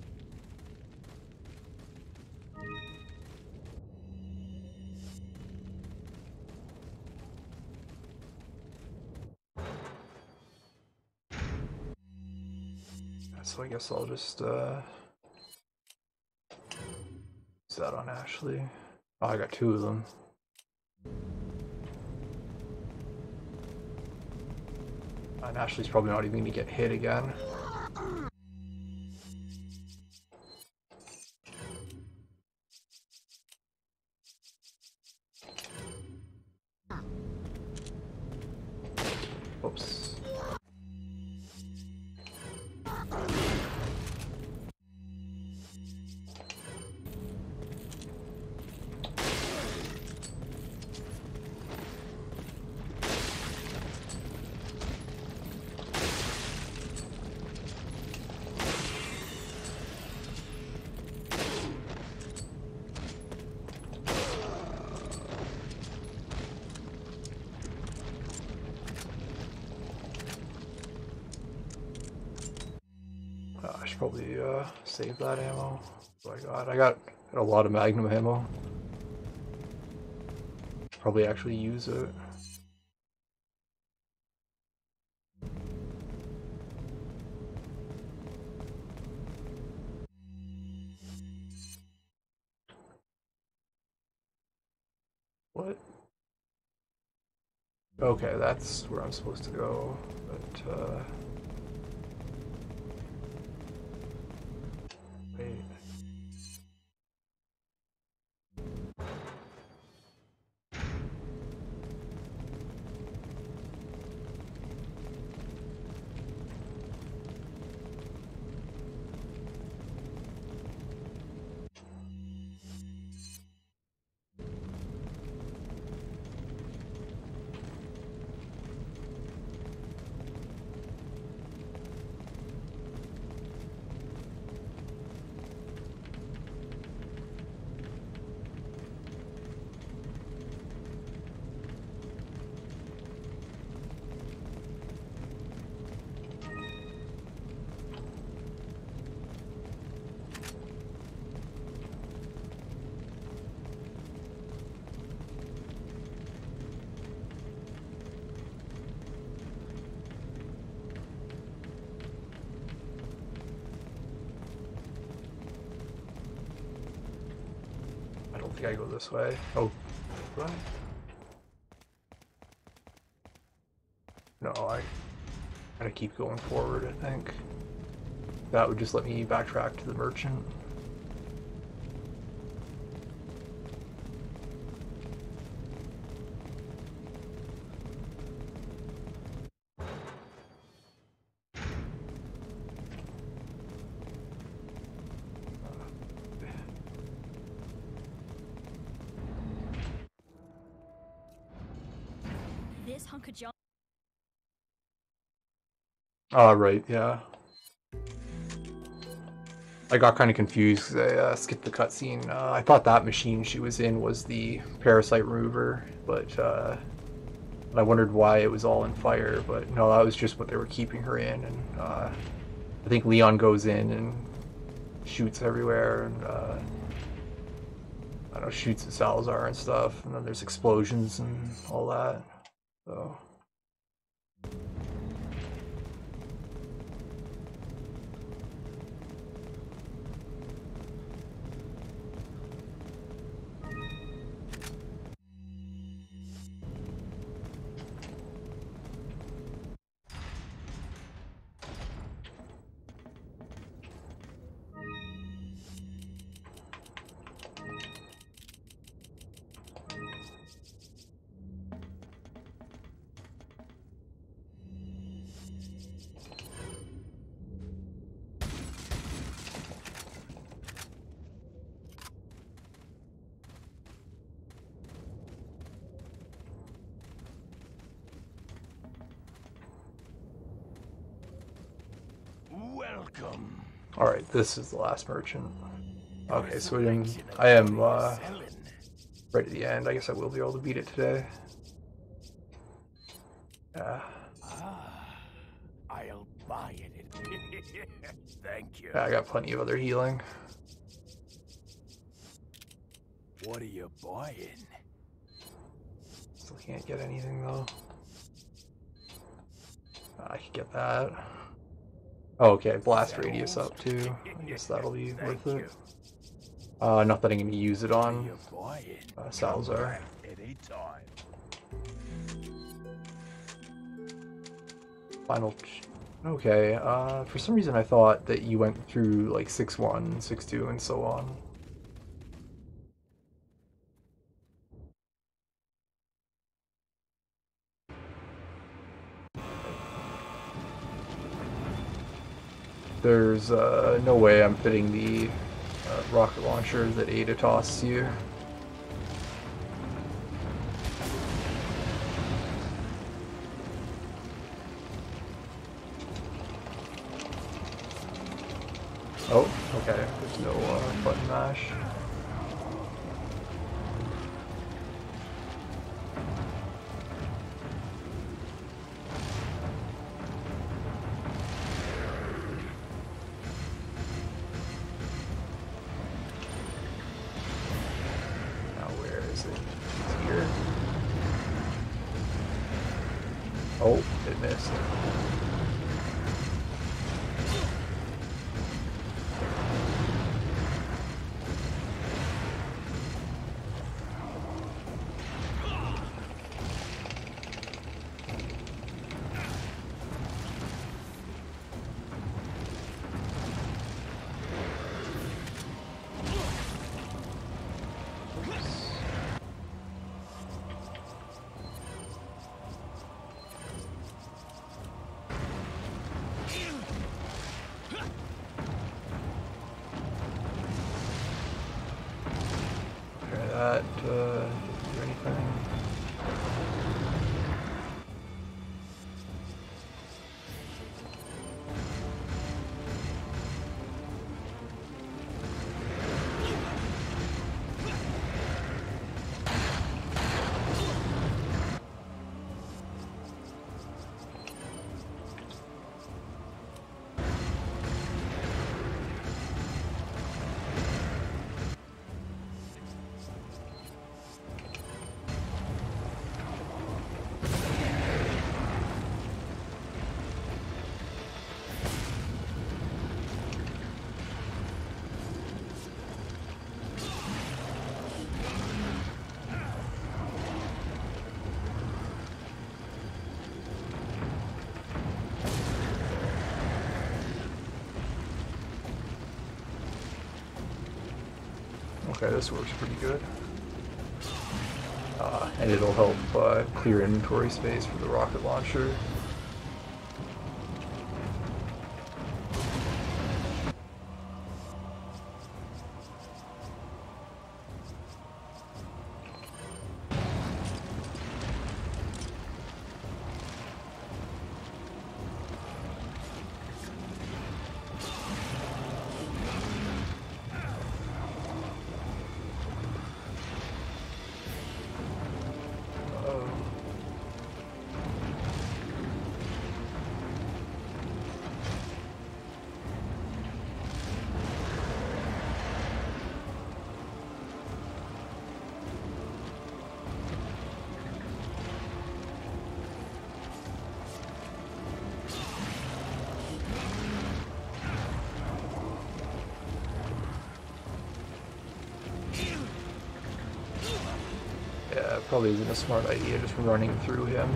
So I guess I'll just uh, use that on Ashley. Oh, I got two of them. And Ashley's probably not even gonna get hit again. Oops. Uh, I should probably uh, save that ammo. What do I got? I got a lot of Magnum ammo. Probably actually use it. What? Okay, that's where I'm supposed to go, but uh... wait. I don't think I go this way. Oh, what? No, I gotta keep going forward, I think. That would just let me backtrack to the merchant. This hunk of junk. Oh, right, yeah. I got kind of confused because I uh, skipped the cutscene. Uh, I thought that machine she was in was the parasite remover, but uh, I wondered why it was all in fire. But no, that was just what they were keeping her in. And uh, I think Leon goes in and shoots everywhere, and uh, I don't know, shoots at Salazar and stuff. And then there's explosions and all that. So. Welcome. Alright, this is the last merchant. Okay, so we didn't, I am uh, right at the end. I guess I will be able to beat it today. Yeah. Ah, I'll buy it. Thank you. Yeah, I got plenty of other healing. What are you buying? Still can't get anything though. I could get that. Oh, okay, blast radius up too. I guess that'll be worth it. Uh, not that I'm going to use it on uh, Salazar. Anytime. Final. Okay, uh, for some reason I thought that you went through like six one, six two, and so on. There's uh, no way I'm fitting the uh, rocket launcher that Ada tosses you. Oh, okay. There's no uh, button mash. Now where is it? It's here. Oh, it missed. That uh, do anything? Okay, this works pretty good. Uh, and it'll help uh, clear inventory space for the rocket launcher. Yeah, it probably isn't a smart idea just running through him.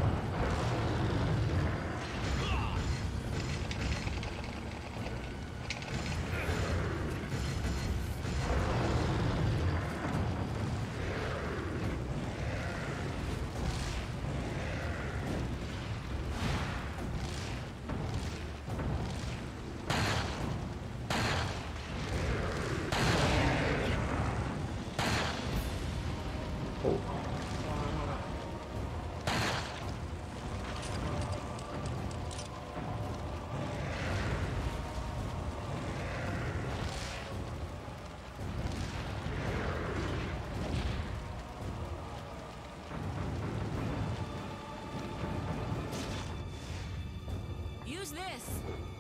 Who's this?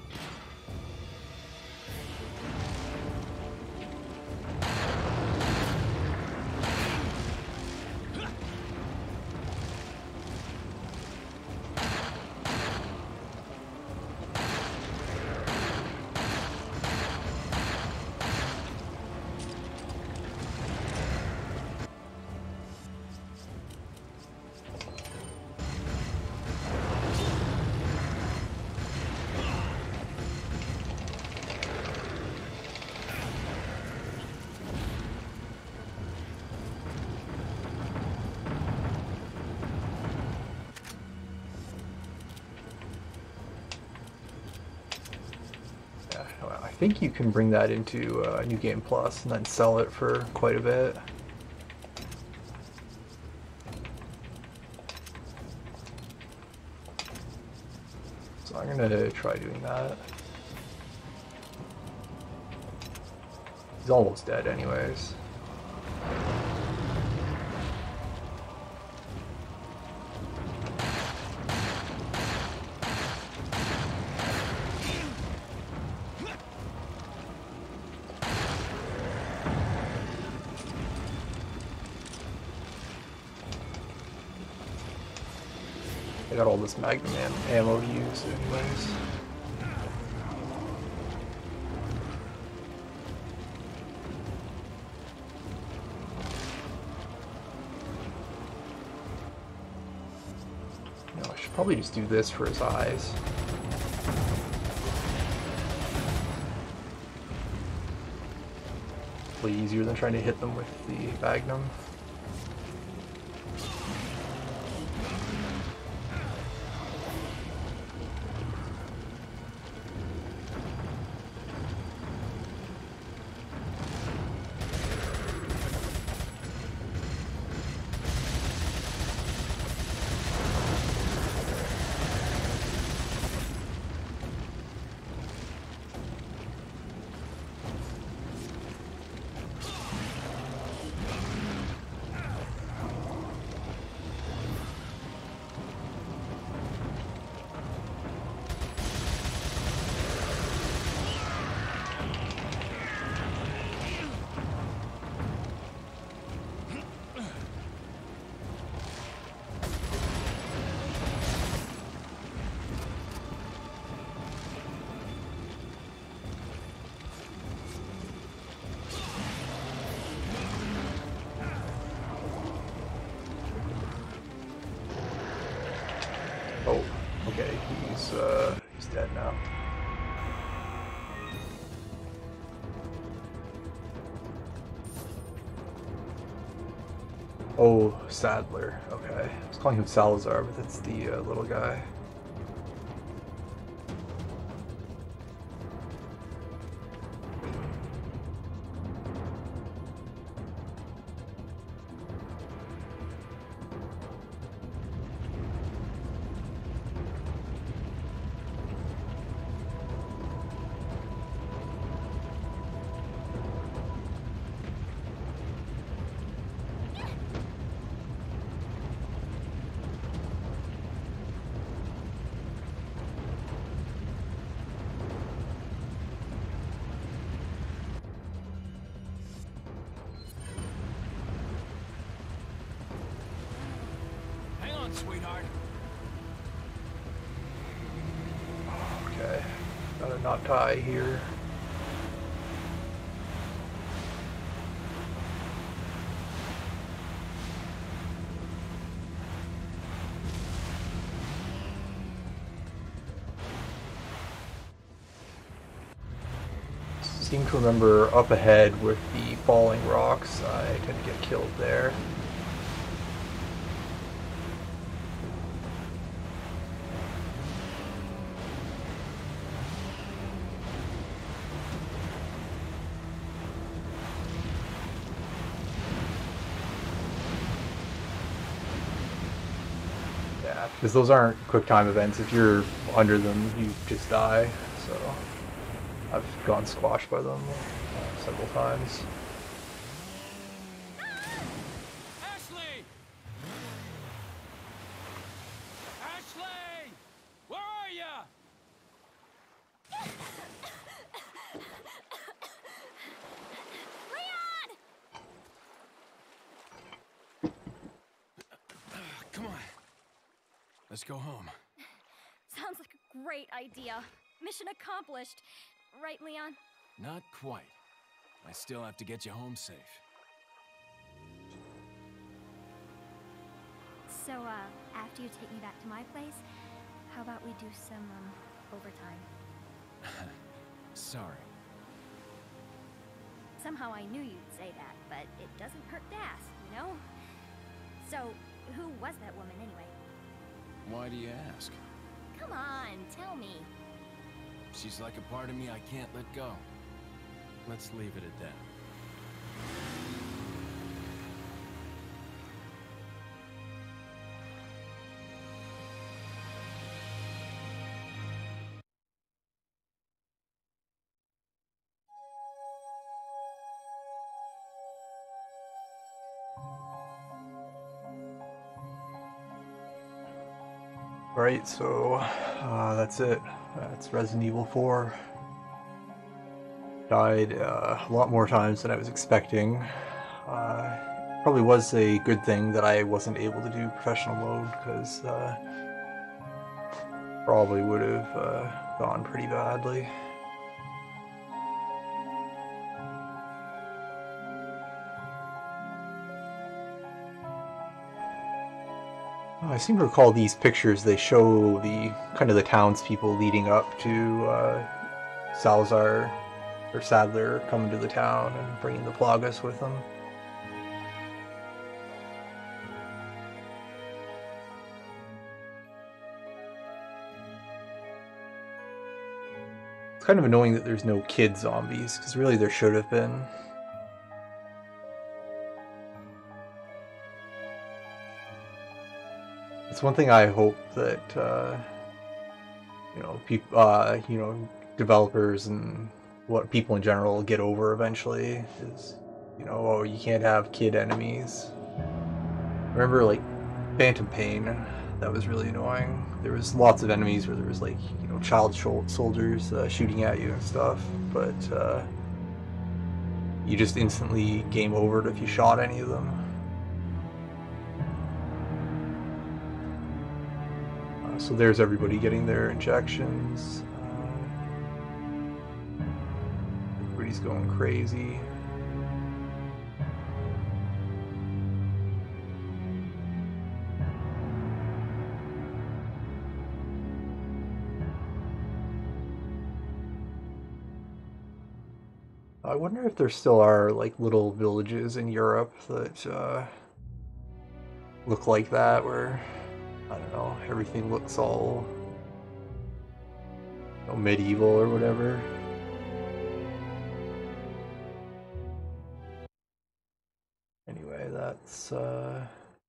I think you can bring that into uh, New Game Plus and then sell it for quite a bit. So I'm gonna try doing that. He's almost dead anyways. I got all this Magnum am ammo to use anyways. No, I should probably just do this for his eyes. Way easier than trying to hit them with the Magnum. Oh, okay, he's uh he's dead now. Oh, Sadler. Okay, I was calling him Salazar, but that's the uh, little guy. Sweetheart. Okay, gotta not die here. Seem to remember up ahead with the falling rocks, I tend to get killed there. Because those aren't quick time events. If you're under them, you just die. So I've gone squashed by them uh, several times. Ashley! Ashley! Where are ya? Let's go home. Sounds like a great idea. Mission accomplished. Right, Leon? Not quite. I still have to get you home safe. So, uh, after you take me back to my place, how about we do some, um, overtime? Sorry. Somehow I knew you'd say that, but it doesn't hurt to ask, you know? So, who was that woman anyway? Why do you ask? Come on, tell me. She's like a part of me I can't let go. Let's leave it at that. Right, so uh, that's it. That's Resident Evil four. Died uh, a lot more times than I was expecting. Uh, probably was a good thing that I wasn't able to do professional mode, because uh, probably would have uh, gone pretty badly. I seem to recall these pictures, they show the kind of the townspeople leading up to uh, Salazar or Sadler coming to the town and bringing the Plagas with them. It's kind of annoying that there's no kid zombies, because really there should have been. It's one thing I hope that uh, you know, people, uh, you know, developers and what people in general get over eventually is, you know, oh, you can't have kid enemies. Remember, like Phantom Pain, that was really annoying. There was lots of enemies where there was like, you know, child soldiers uh, shooting at you and stuff, but uh, you just instantly game overed if you shot any of them. So there's everybody getting their injections. Uh, everybody's going crazy. I wonder if there still are like little villages in Europe that uh, look like that, where I don't know, everything looks all, you know, medieval or whatever. Anyway, that's uh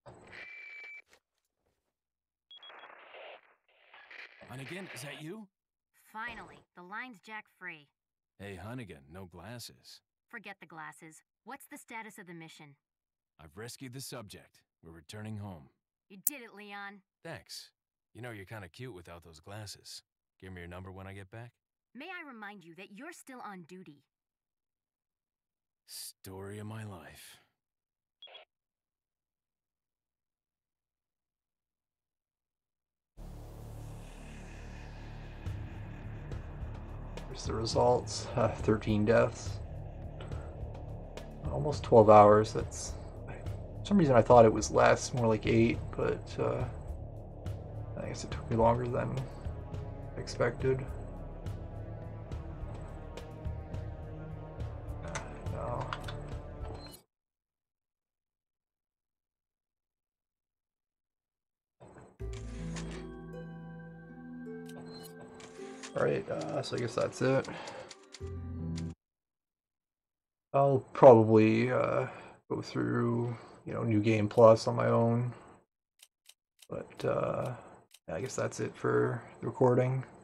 Hunnigan, is that you? Finally, the line's jack free. Hey, Hunnigan, no glasses. Forget the glasses. What's the status of the mission? I've rescued the subject. We're returning home. You did it, Leon. Thanks. You know, you're kind of cute without those glasses. Give me your number when I get back. May I remind you that you're still on duty. Story of my life. Here's the results. Uh, thirteen deaths. Almost twelve hours. That's... For some reason I thought it was less, more like eight, but uh, I guess it took me longer than expected. No. Alright, uh, so I guess that's it. I'll probably uh, go through, you know, New Game Plus on my own. But uh, I guess that's it for the recording.